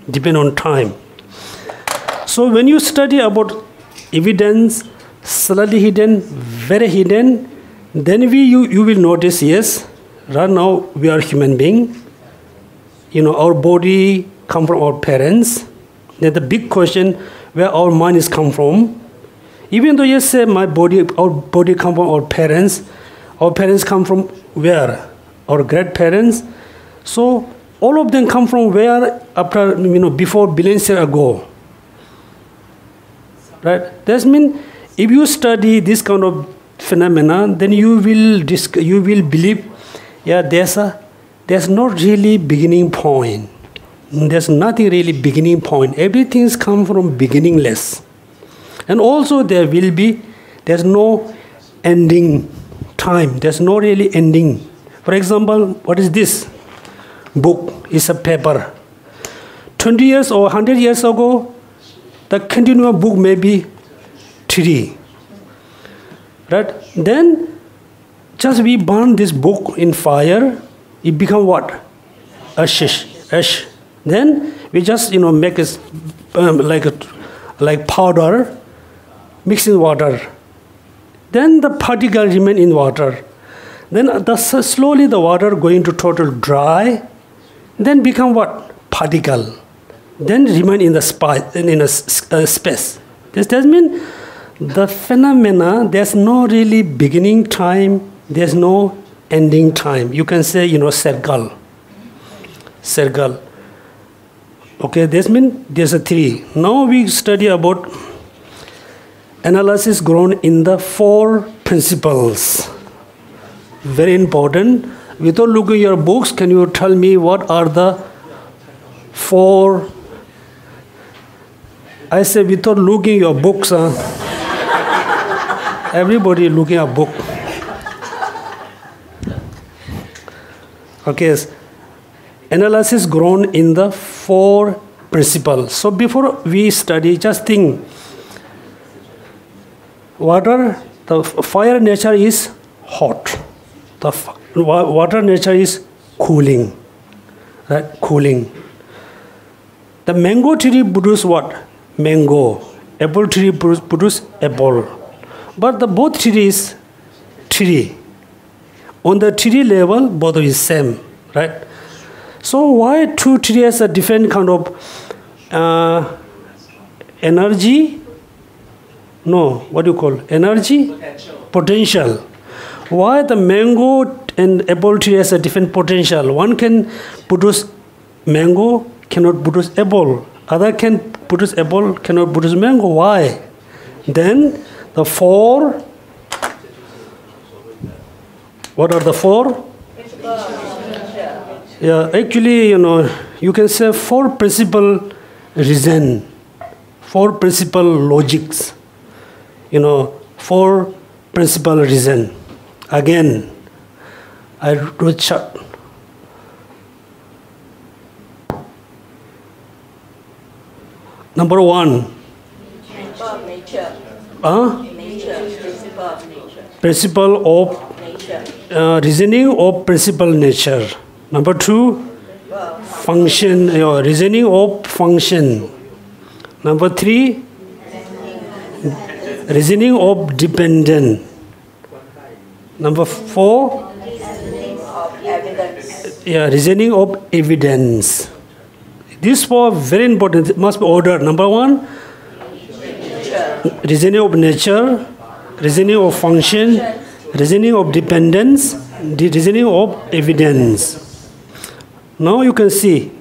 So when you study about evidence, solidly hidden, very hidden, then you will notice, yes, right now we are human being. Our body come from our parents. Then the big question, where our mind is come from. Even though you say our body come from our parents come from where? Our grandparents. So all of them come from where? After before billions years ago. Right? That means if you study this kind of phenomena, then you will believe, yeah, there's not really beginning point. There's nothing really beginning point. Everything's come from beginningless. And also there's no ending time. There's no really ending. For example, what is this? Book is a paper. 20 years or 100 years ago, the continuum book may be 3. Right? Then, just we burn this book in fire, it become what? Ash. Then we just make it like powder, mix in water. Then the particle remain in water. Then slowly the water going to total dry. Then become what? Particle. Then remain in the space. That means the phenomena, there's no really beginning time, there's no ending time. You can say, circle. Okay, this means there's a 3. Now we study about analysis grown in the 4 principles. Very important. Without looking at your books, can you tell me what are the 4 I say without looking your books, everybody looking at book. Okay, analysis grown in the 4 principles. So before we study, just think. Water, the fire nature is hot. The water nature is cooling. Right? Cooling. The mango tree produce what? Mango. Apple tree produce apple. But the both tree is tree. On the tree level, both is same, right? So why 2 trees has a different kind of energy? No, what do you call energy? Potential. Why the mango and apple tree has a different potential? One can produce mango, cannot produce apple. Other can produce apple, cannot produce mango. Why? Then the 4. What are the 4? Yeah, actually, you can say 4 principal reason, 4 principal logics. 4 principal reason. Again, I wrote chart. Number 1. Principle of nature. Principle of Nature. Reasoning of principal nature. Number 2. Function. Reasoning of function. Number 3. Reasoning of dependent. Number 4. Of evidence. Reasoning of evidence. These 4 very important. It must be ordered. Number 1. Reasoning of nature. Reasoning of function. Reasoning of dependence. The reasoning of evidence. Now you can see,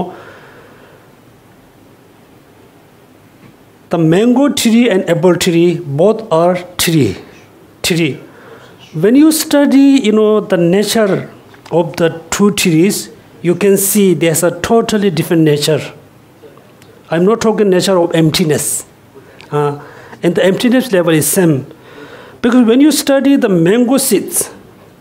the mango tree and apple tree both are tree. When you study, the nature of the 2 trees, you can see there's a totally different nature. I'm not talking nature of emptiness. And the emptiness level is same. Because when you study the mango seeds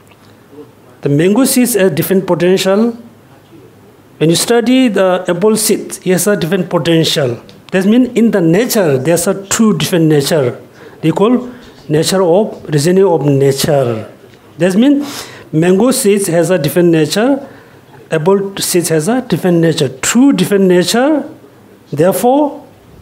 have different potential. When you study the apple seeds, it has a different potential. That means in the nature, there's a 2 different nature. They call nature of reasoning of nature. That means mango seeds has a different nature, apple seeds has a different nature. 2 different nature, therefore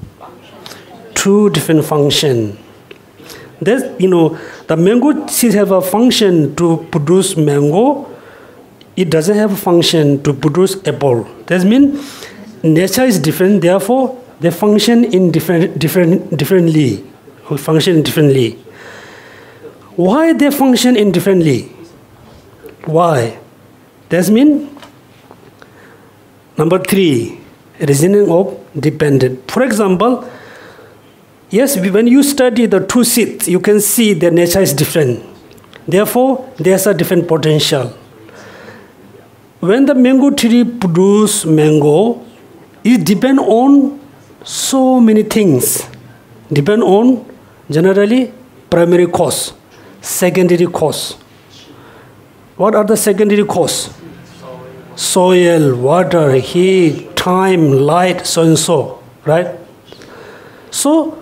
2 different function. That's, the mango seeds have a function to produce mango. It doesn't have a function to produce apple. That means nature is different, therefore they function in differently. Function differently. Why they function indifferently? Why? That means number 3, reasoning of dependent. For example, yes, when you study the 2 seeds, you can see their nature is different. Therefore, there's a different potential. When the mango tree produce mango, it depends on so many things. Depend on generally primary cause, secondary cause. What are the secondary cause? Soil, water, heat, time, light, so and so, right? So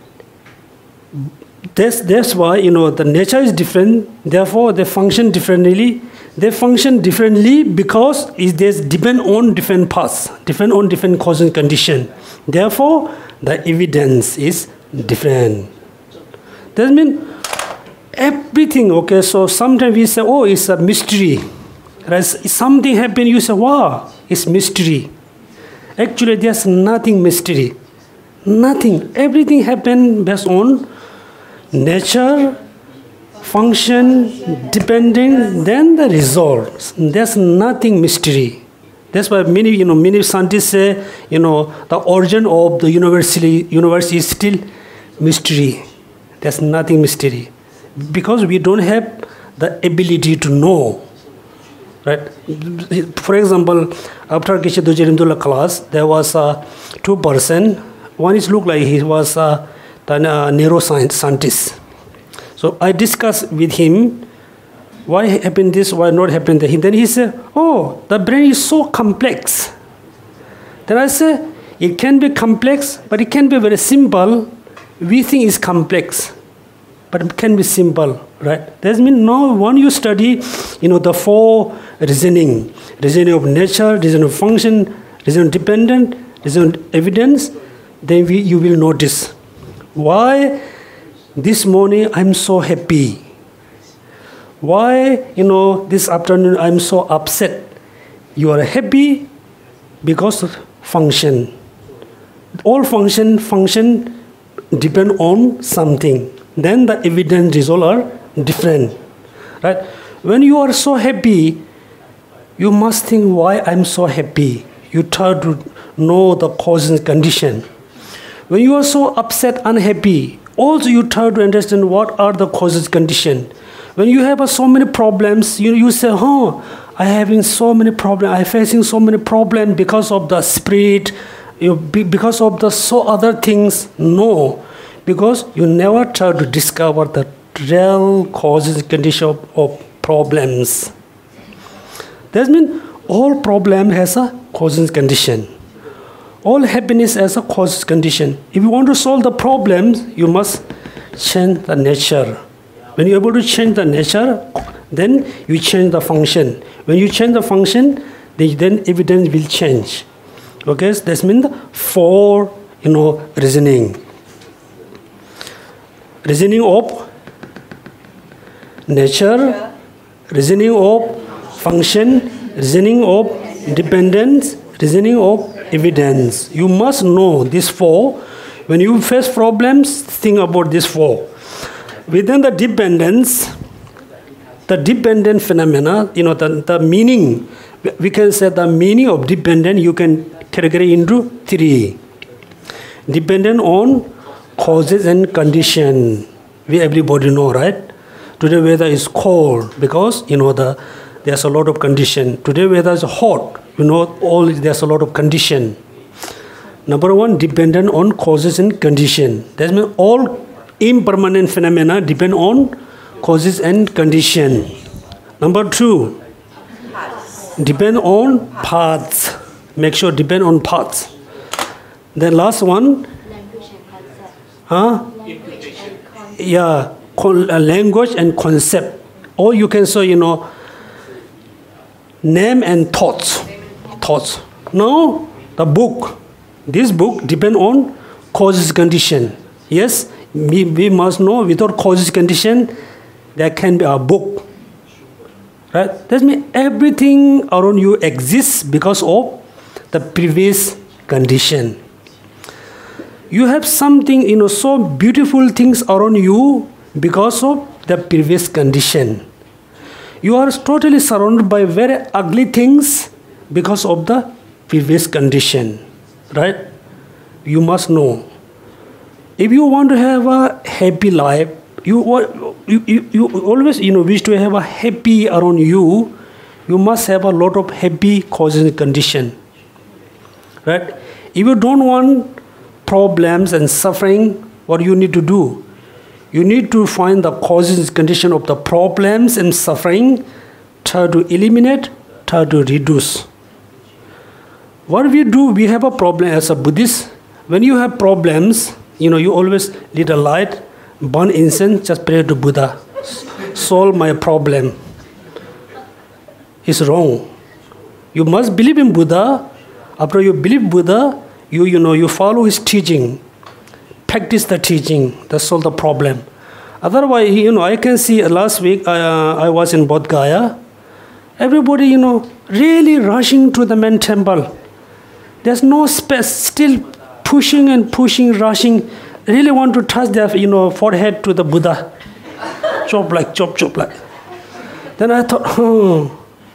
that's why the nature is different. Therefore, they function differently. They function differently because it depend on different paths, depend on different cause and condition. Therefore, the evidence is different. That means everything. Okay, so sometimes we say, oh, it's a mystery. Right? Something happened, you say, wow, it's mystery. Actually, there's nothing mystery. Nothing. Everything happened based on nature, function, depending, then the result. There's nothing mystery. That's why many scientists say, the origin of the universe is still mystery. There's nothing mystery. Because we don't have the ability to know. Right? For example, after Geshe Lharampa class, there was 2 persons. one is look like he was the neuroscientist. So I discussed with him, why happened this, why not happened that. Then he said, oh, the brain is so complex. Then I said, it can be complex, but it can be very simple. We think it's complex, but it can be simple, right? That means now when you study, the four reasoning of nature, reasoning of function, reasoning dependent, reasoning evidence, then you will notice why this morning I'm so happy. Why, this afternoon I'm so upset. You are happy because of function. All function depend on something. Then the evidence result are different, right? When you are so happy, you must think why I'm so happy. You try to know the cause and condition. When you are so upset, unhappy, also you try to understand what are the causes, condition. When you have so many problems, you say, I'm having so many problems, I'm facing so many problems because of the spirit, because of the so other things. No, because you never try to discover the real causes, condition of problems. That means all problem has a causes, condition. All happiness has a causes, condition. If you want to solve the problems, you must change the nature. When you're able to change the nature, then you change the function. When you change the function, then evidence will change. Okay, so that means the four, reasoning. Reasoning of nature, reasoning of function, reasoning of dependence, reasoning of evidence. You must know these four. When you face problems, think about these four. Within the dependence, the dependent phenomena, the meaning, we can say the meaning of dependent, you can categorize into three. Dependent on causes and condition. We everybody know, right? Today weather is cold because, there's a lot of condition. Today weather is hot, there's a lot of condition. Number one, dependent on causes and condition. That means all impermanent phenomena depend on causes and condition. Number two, depend on paths. Make sure depend on paths. The last one, language and concept. Or you can say, name and thoughts. Now, this book depend on causes, condition. Yes, we must know without causes, condition, there can be a book. Right? That means everything around you exists because of the previous condition. You have something, so beautiful things around you because of the previous condition. You are totally surrounded by very ugly things because of the previous condition. Right? You must know. If you want to have a happy life, you always wish to have a happy around you. You must have a lot of happy causes and condition. Right? If you don't want problems and suffering, what you need to do? You need to find the causes and condition of the problems and suffering, try to eliminate, try to reduce. What we do, we have a problem as a Buddhist. When you have problems, you always lit a light, burn incense, just pray to Buddha. Solve my problem. It's wrong. You must believe in Buddha. After you believe Buddha, you follow his teaching. Practice the teaching. That's solve the problem. Otherwise, I can see last week I was in Bodh Gaya. Everybody, really rushing to the main temple. There's no space. Still pushing and pushing, rushing. Really want to touch their, forehead to the Buddha. Chop like. Then I thought,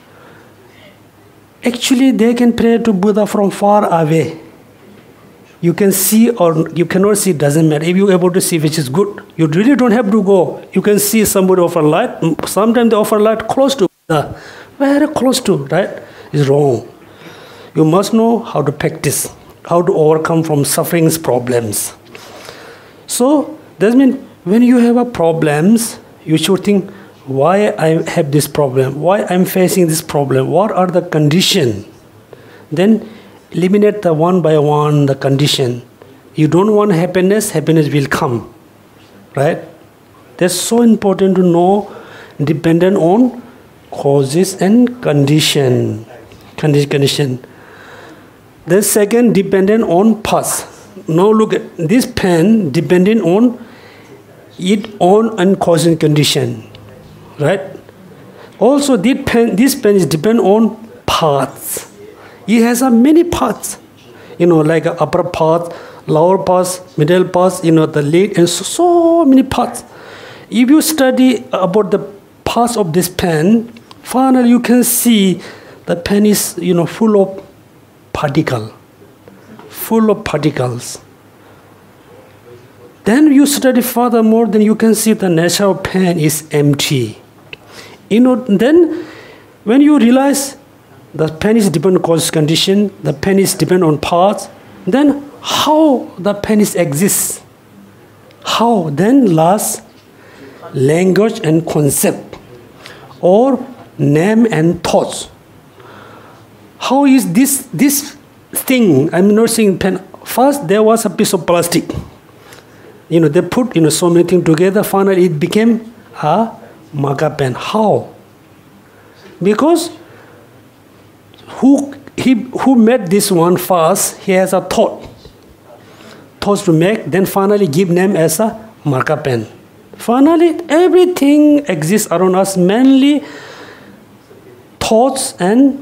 actually they can pray to Buddha from far away. You can see or you cannot see, doesn't matter. If you're able to see, which is good, you really don't have to go. You can see somebody offer light. Sometimes they offer light close to Buddha. Very close to, right? It's wrong. You must know how to practice. how to overcome from sufferings, problems. So that means when you have a problems, you should think, why I have this problem, why I'm facing this problem, what are the conditions? Then eliminate the one by one the condition. You don't want happiness, happiness will come. Right? That's so important to know, dependent on causes and condition. The second, dependent on past. Now look at this pen, dependent on its own and cause and condition. Right? Also, this pen is dependent on parts. It has many parts. Like upper part, lower parts, middle parts, the lid, and so many parts. If you study about the parts of this pen, finally you can see the pen is full of particles. Then you study furthermore, then you can see the nature of pen is empty. Then when you realize the pen is dependent on cause condition, the pen is dependent on parts, then how the pen exists? How? Then last, language and concept, or name and thoughts. How is this thing? I'm not saying pen. First, there was a piece of plastic. They put so many things together. Finally, it became a marker pen. How? Because who made this one first? He has a thoughts to make. Then finally, give name as a marker pen. Finally, everything exists around us, mainly thoughts and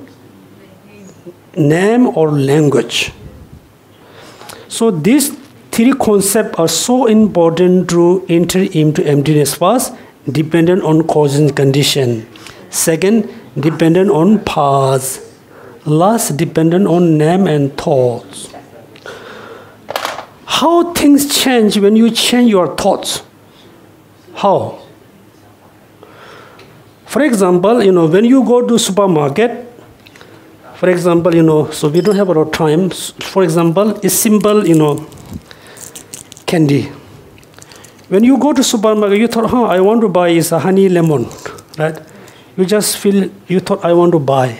name or language. So these three concepts are so important to enter into emptiness. First, dependent on cause and condition. Second, dependent on past. Last, dependent on name and thoughts. How things change when you change your thoughts? How? For example, when you go to supermarket, for example, so we don't have a lot of time. For example, it's simple, candy. When you go to supermarket, you thought, I want to buy is a honey lemon, right? You just feel, you thought, I want to buy.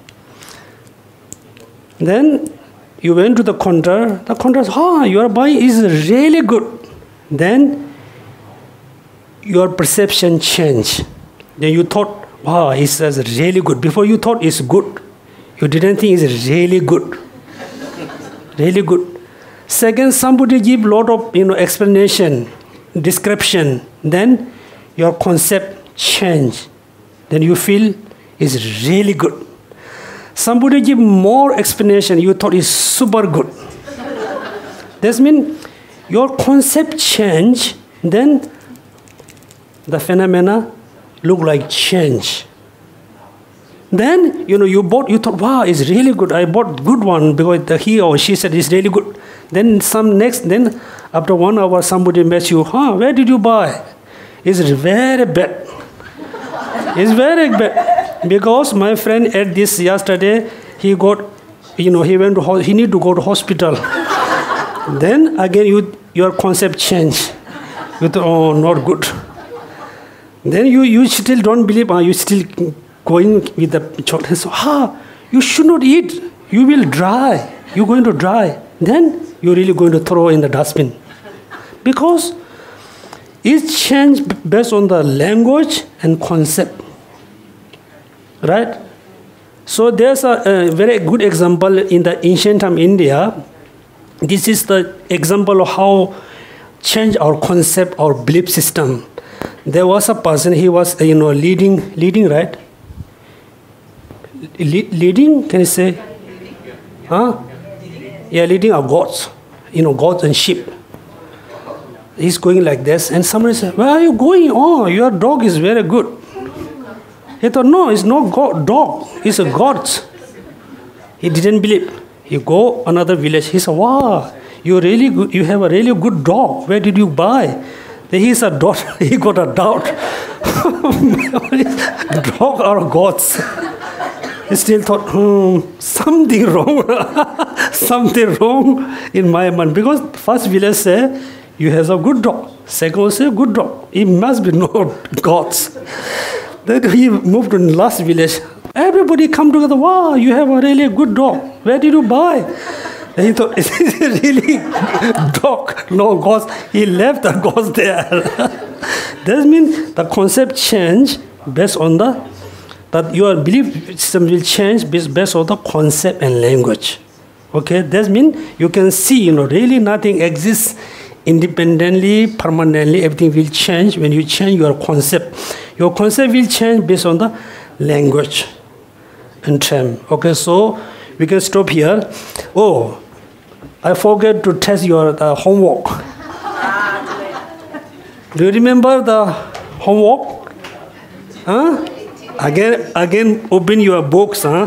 Then you went to the counter. The counter says, your buy is really good. Then your perception changed. Then you thought, wow, it's really good. Before you thought it's good. You didn't think it's really good. Really good. Second, somebody give lot of explanation, description. Then your concept change. Then you feel it's really good. Somebody give more explanation, you thought it's super good. That means your concept change, then the phenomena look like change. Then you thought, wow, it's really good. I bought good one because he or she said it's really good. Then then after 1 hour somebody met you, where did you buy? It's very bad. It's very bad. Because my friend ate this yesterday, he got, he need to go to hospital. Then again your concept changed. You thought, not good. Then you still don't believe, you still going with the chocolate. So, you should not eat. You will dry. You're going to dry. Then you're really going to throw in the dustbin. Because it's changed based on the language and concept. Right? So there's a very good example in the ancient time India. This is the example of how change our concept, our belief system. There was a person, he was, leading, right? Leading, can you say? Yeah, leading our goats, goats and sheep. He's going like this, and somebody said, where are you going? Oh, your dog is very good. He thought, no, it's not dog, it's a goat. He didn't believe. He go another village. He said, wow, you're really good. You have a really good dog. Where did you buy? Then he said, he got a doubt. Dog or goats? I still thought, something wrong, something wrong in my mind. Because first village say, you have a good dog. Second say, good dog. It must be not God's. Then he moved to the last village. Everybody come together, wow, you have a really good dog. Where did you buy? And he thought, is it really dog? No, ghost. He left the ghost there. That means the concept change based on that your belief system will change based on the concept and language. Okay, that means you can see, really nothing exists independently, permanently. Everything will change when you change your concept. Your concept will change based on the language and term. Okay, so we can stop here. Oh, I forget to test your homework. Do you remember the homework? Huh? Again, open your books. Huh?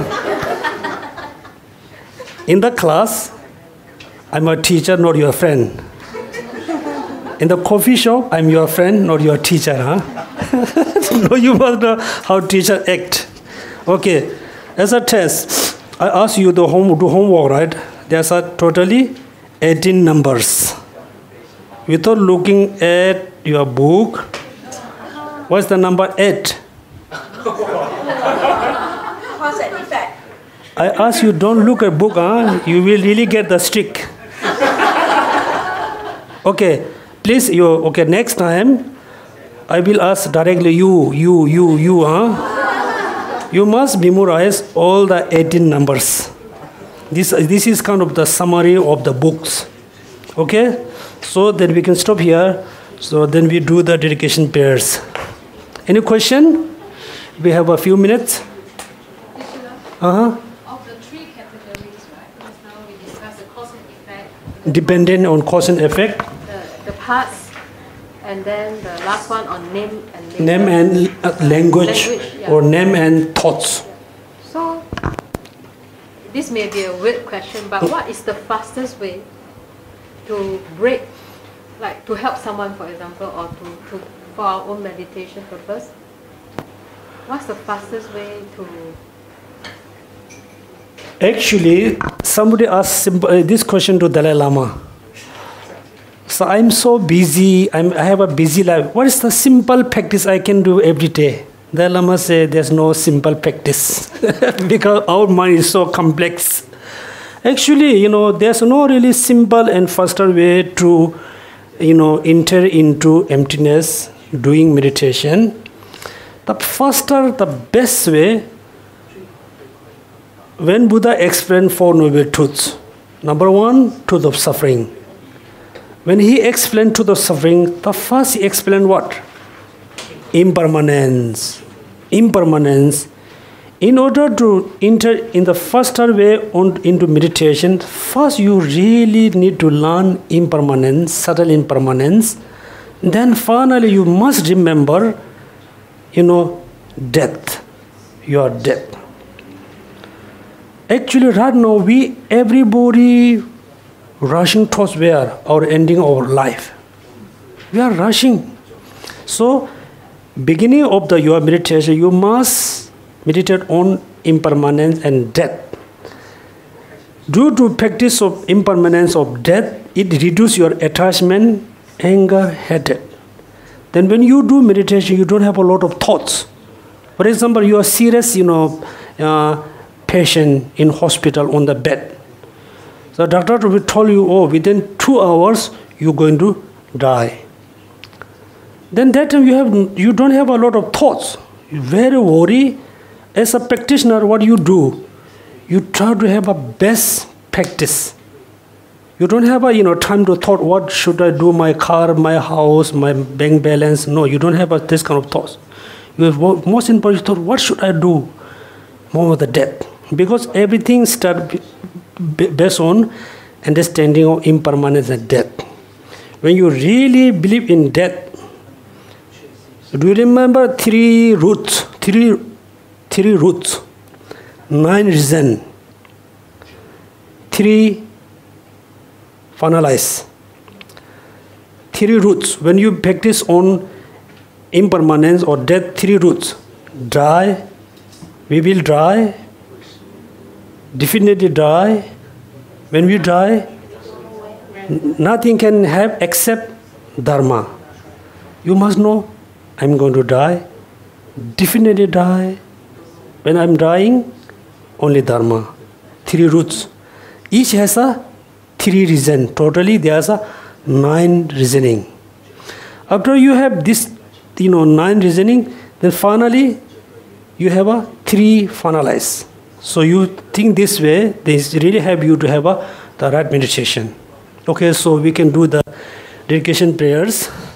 In the class, I'm a teacher, not your friend. In the coffee shop, I'm your friend, not your teacher. Huh? No, you must know how teacher act. Okay, as a test, I ask you to do homework, right? There's a totally 18 numbers. Without looking at your book, what's the number 8? Cause and effect. I ask you, don't look at book, you will really get the stick. Okay, please, okay, next time, I will ask directly you, You must memorize all the 18 numbers. This is kind of the summary of the books. Okay? So then we can stop here. So then we do the dedication prayers. Any question? We have a few minutes. Of the three categories, right? Because now we discuss the cause and effect. Dependent on cause and effect. The parts, and then the last one on name and Name and language yeah. Or name and thoughts. So this may be a weird question, but what is the fastest way to break, like to help someone, for example, or to for our own meditation purpose? What's the fastest way to? Actually, somebody asked this question to Dalai Lama. So I'm so busy, I have a busy life. What is the simple practice I can do every day? Dalai Lama said there's no simple practice because our mind is so complex. Actually, there's no really simple and faster way to, enter into emptiness doing meditation. The faster, the best way, when Buddha explained Four Noble Truths, number one, truth of suffering. When he explained truth of suffering, the first he explained what? Impermanence. Impermanence. In order to enter in the faster way into meditation, first you really need to learn impermanence, subtle impermanence. Then finally you must remember, death. Your death. Actually, right now, everybody rushing towards where? Our ending our life. We are rushing. So, beginning of your meditation, you must meditate on impermanence and death. Due to practice of impermanence of death, it reduces your attachment, anger, hatred. Then when you do meditation, you don't have a lot of thoughts. For example, you are serious, patient in hospital on the bed. The doctor will tell you, within 2 hours, you're going to die. Then that time you don't have a lot of thoughts. You're very worried. As a practitioner, what you do? You try to have a best practice. You don't have time to thought, what should I do, my car, my house, my bank balance. No, you don't have this kind of thoughts. You have most important thought, what should I do? More of the death. Because everything starts based on understanding of impermanence and death. When you really believe in death, do you remember three roots? Three roots. 9 reasons. 3 finalize. 3 roots. When you practice on impermanence or death, 3 roots. Die, we will die, definitely die. When we die, nothing can have except Dharma. You must know, I'm going to die, definitely die. When I'm dying, only Dharma. 3 roots. Each has a 3 reason. Totally there's a 9 reasoning. After you have this, 9 reasoning, then finally you have a 3 finalize. So you think this way, this really help you to have the right meditation. Okay, so we can do the dedication prayers.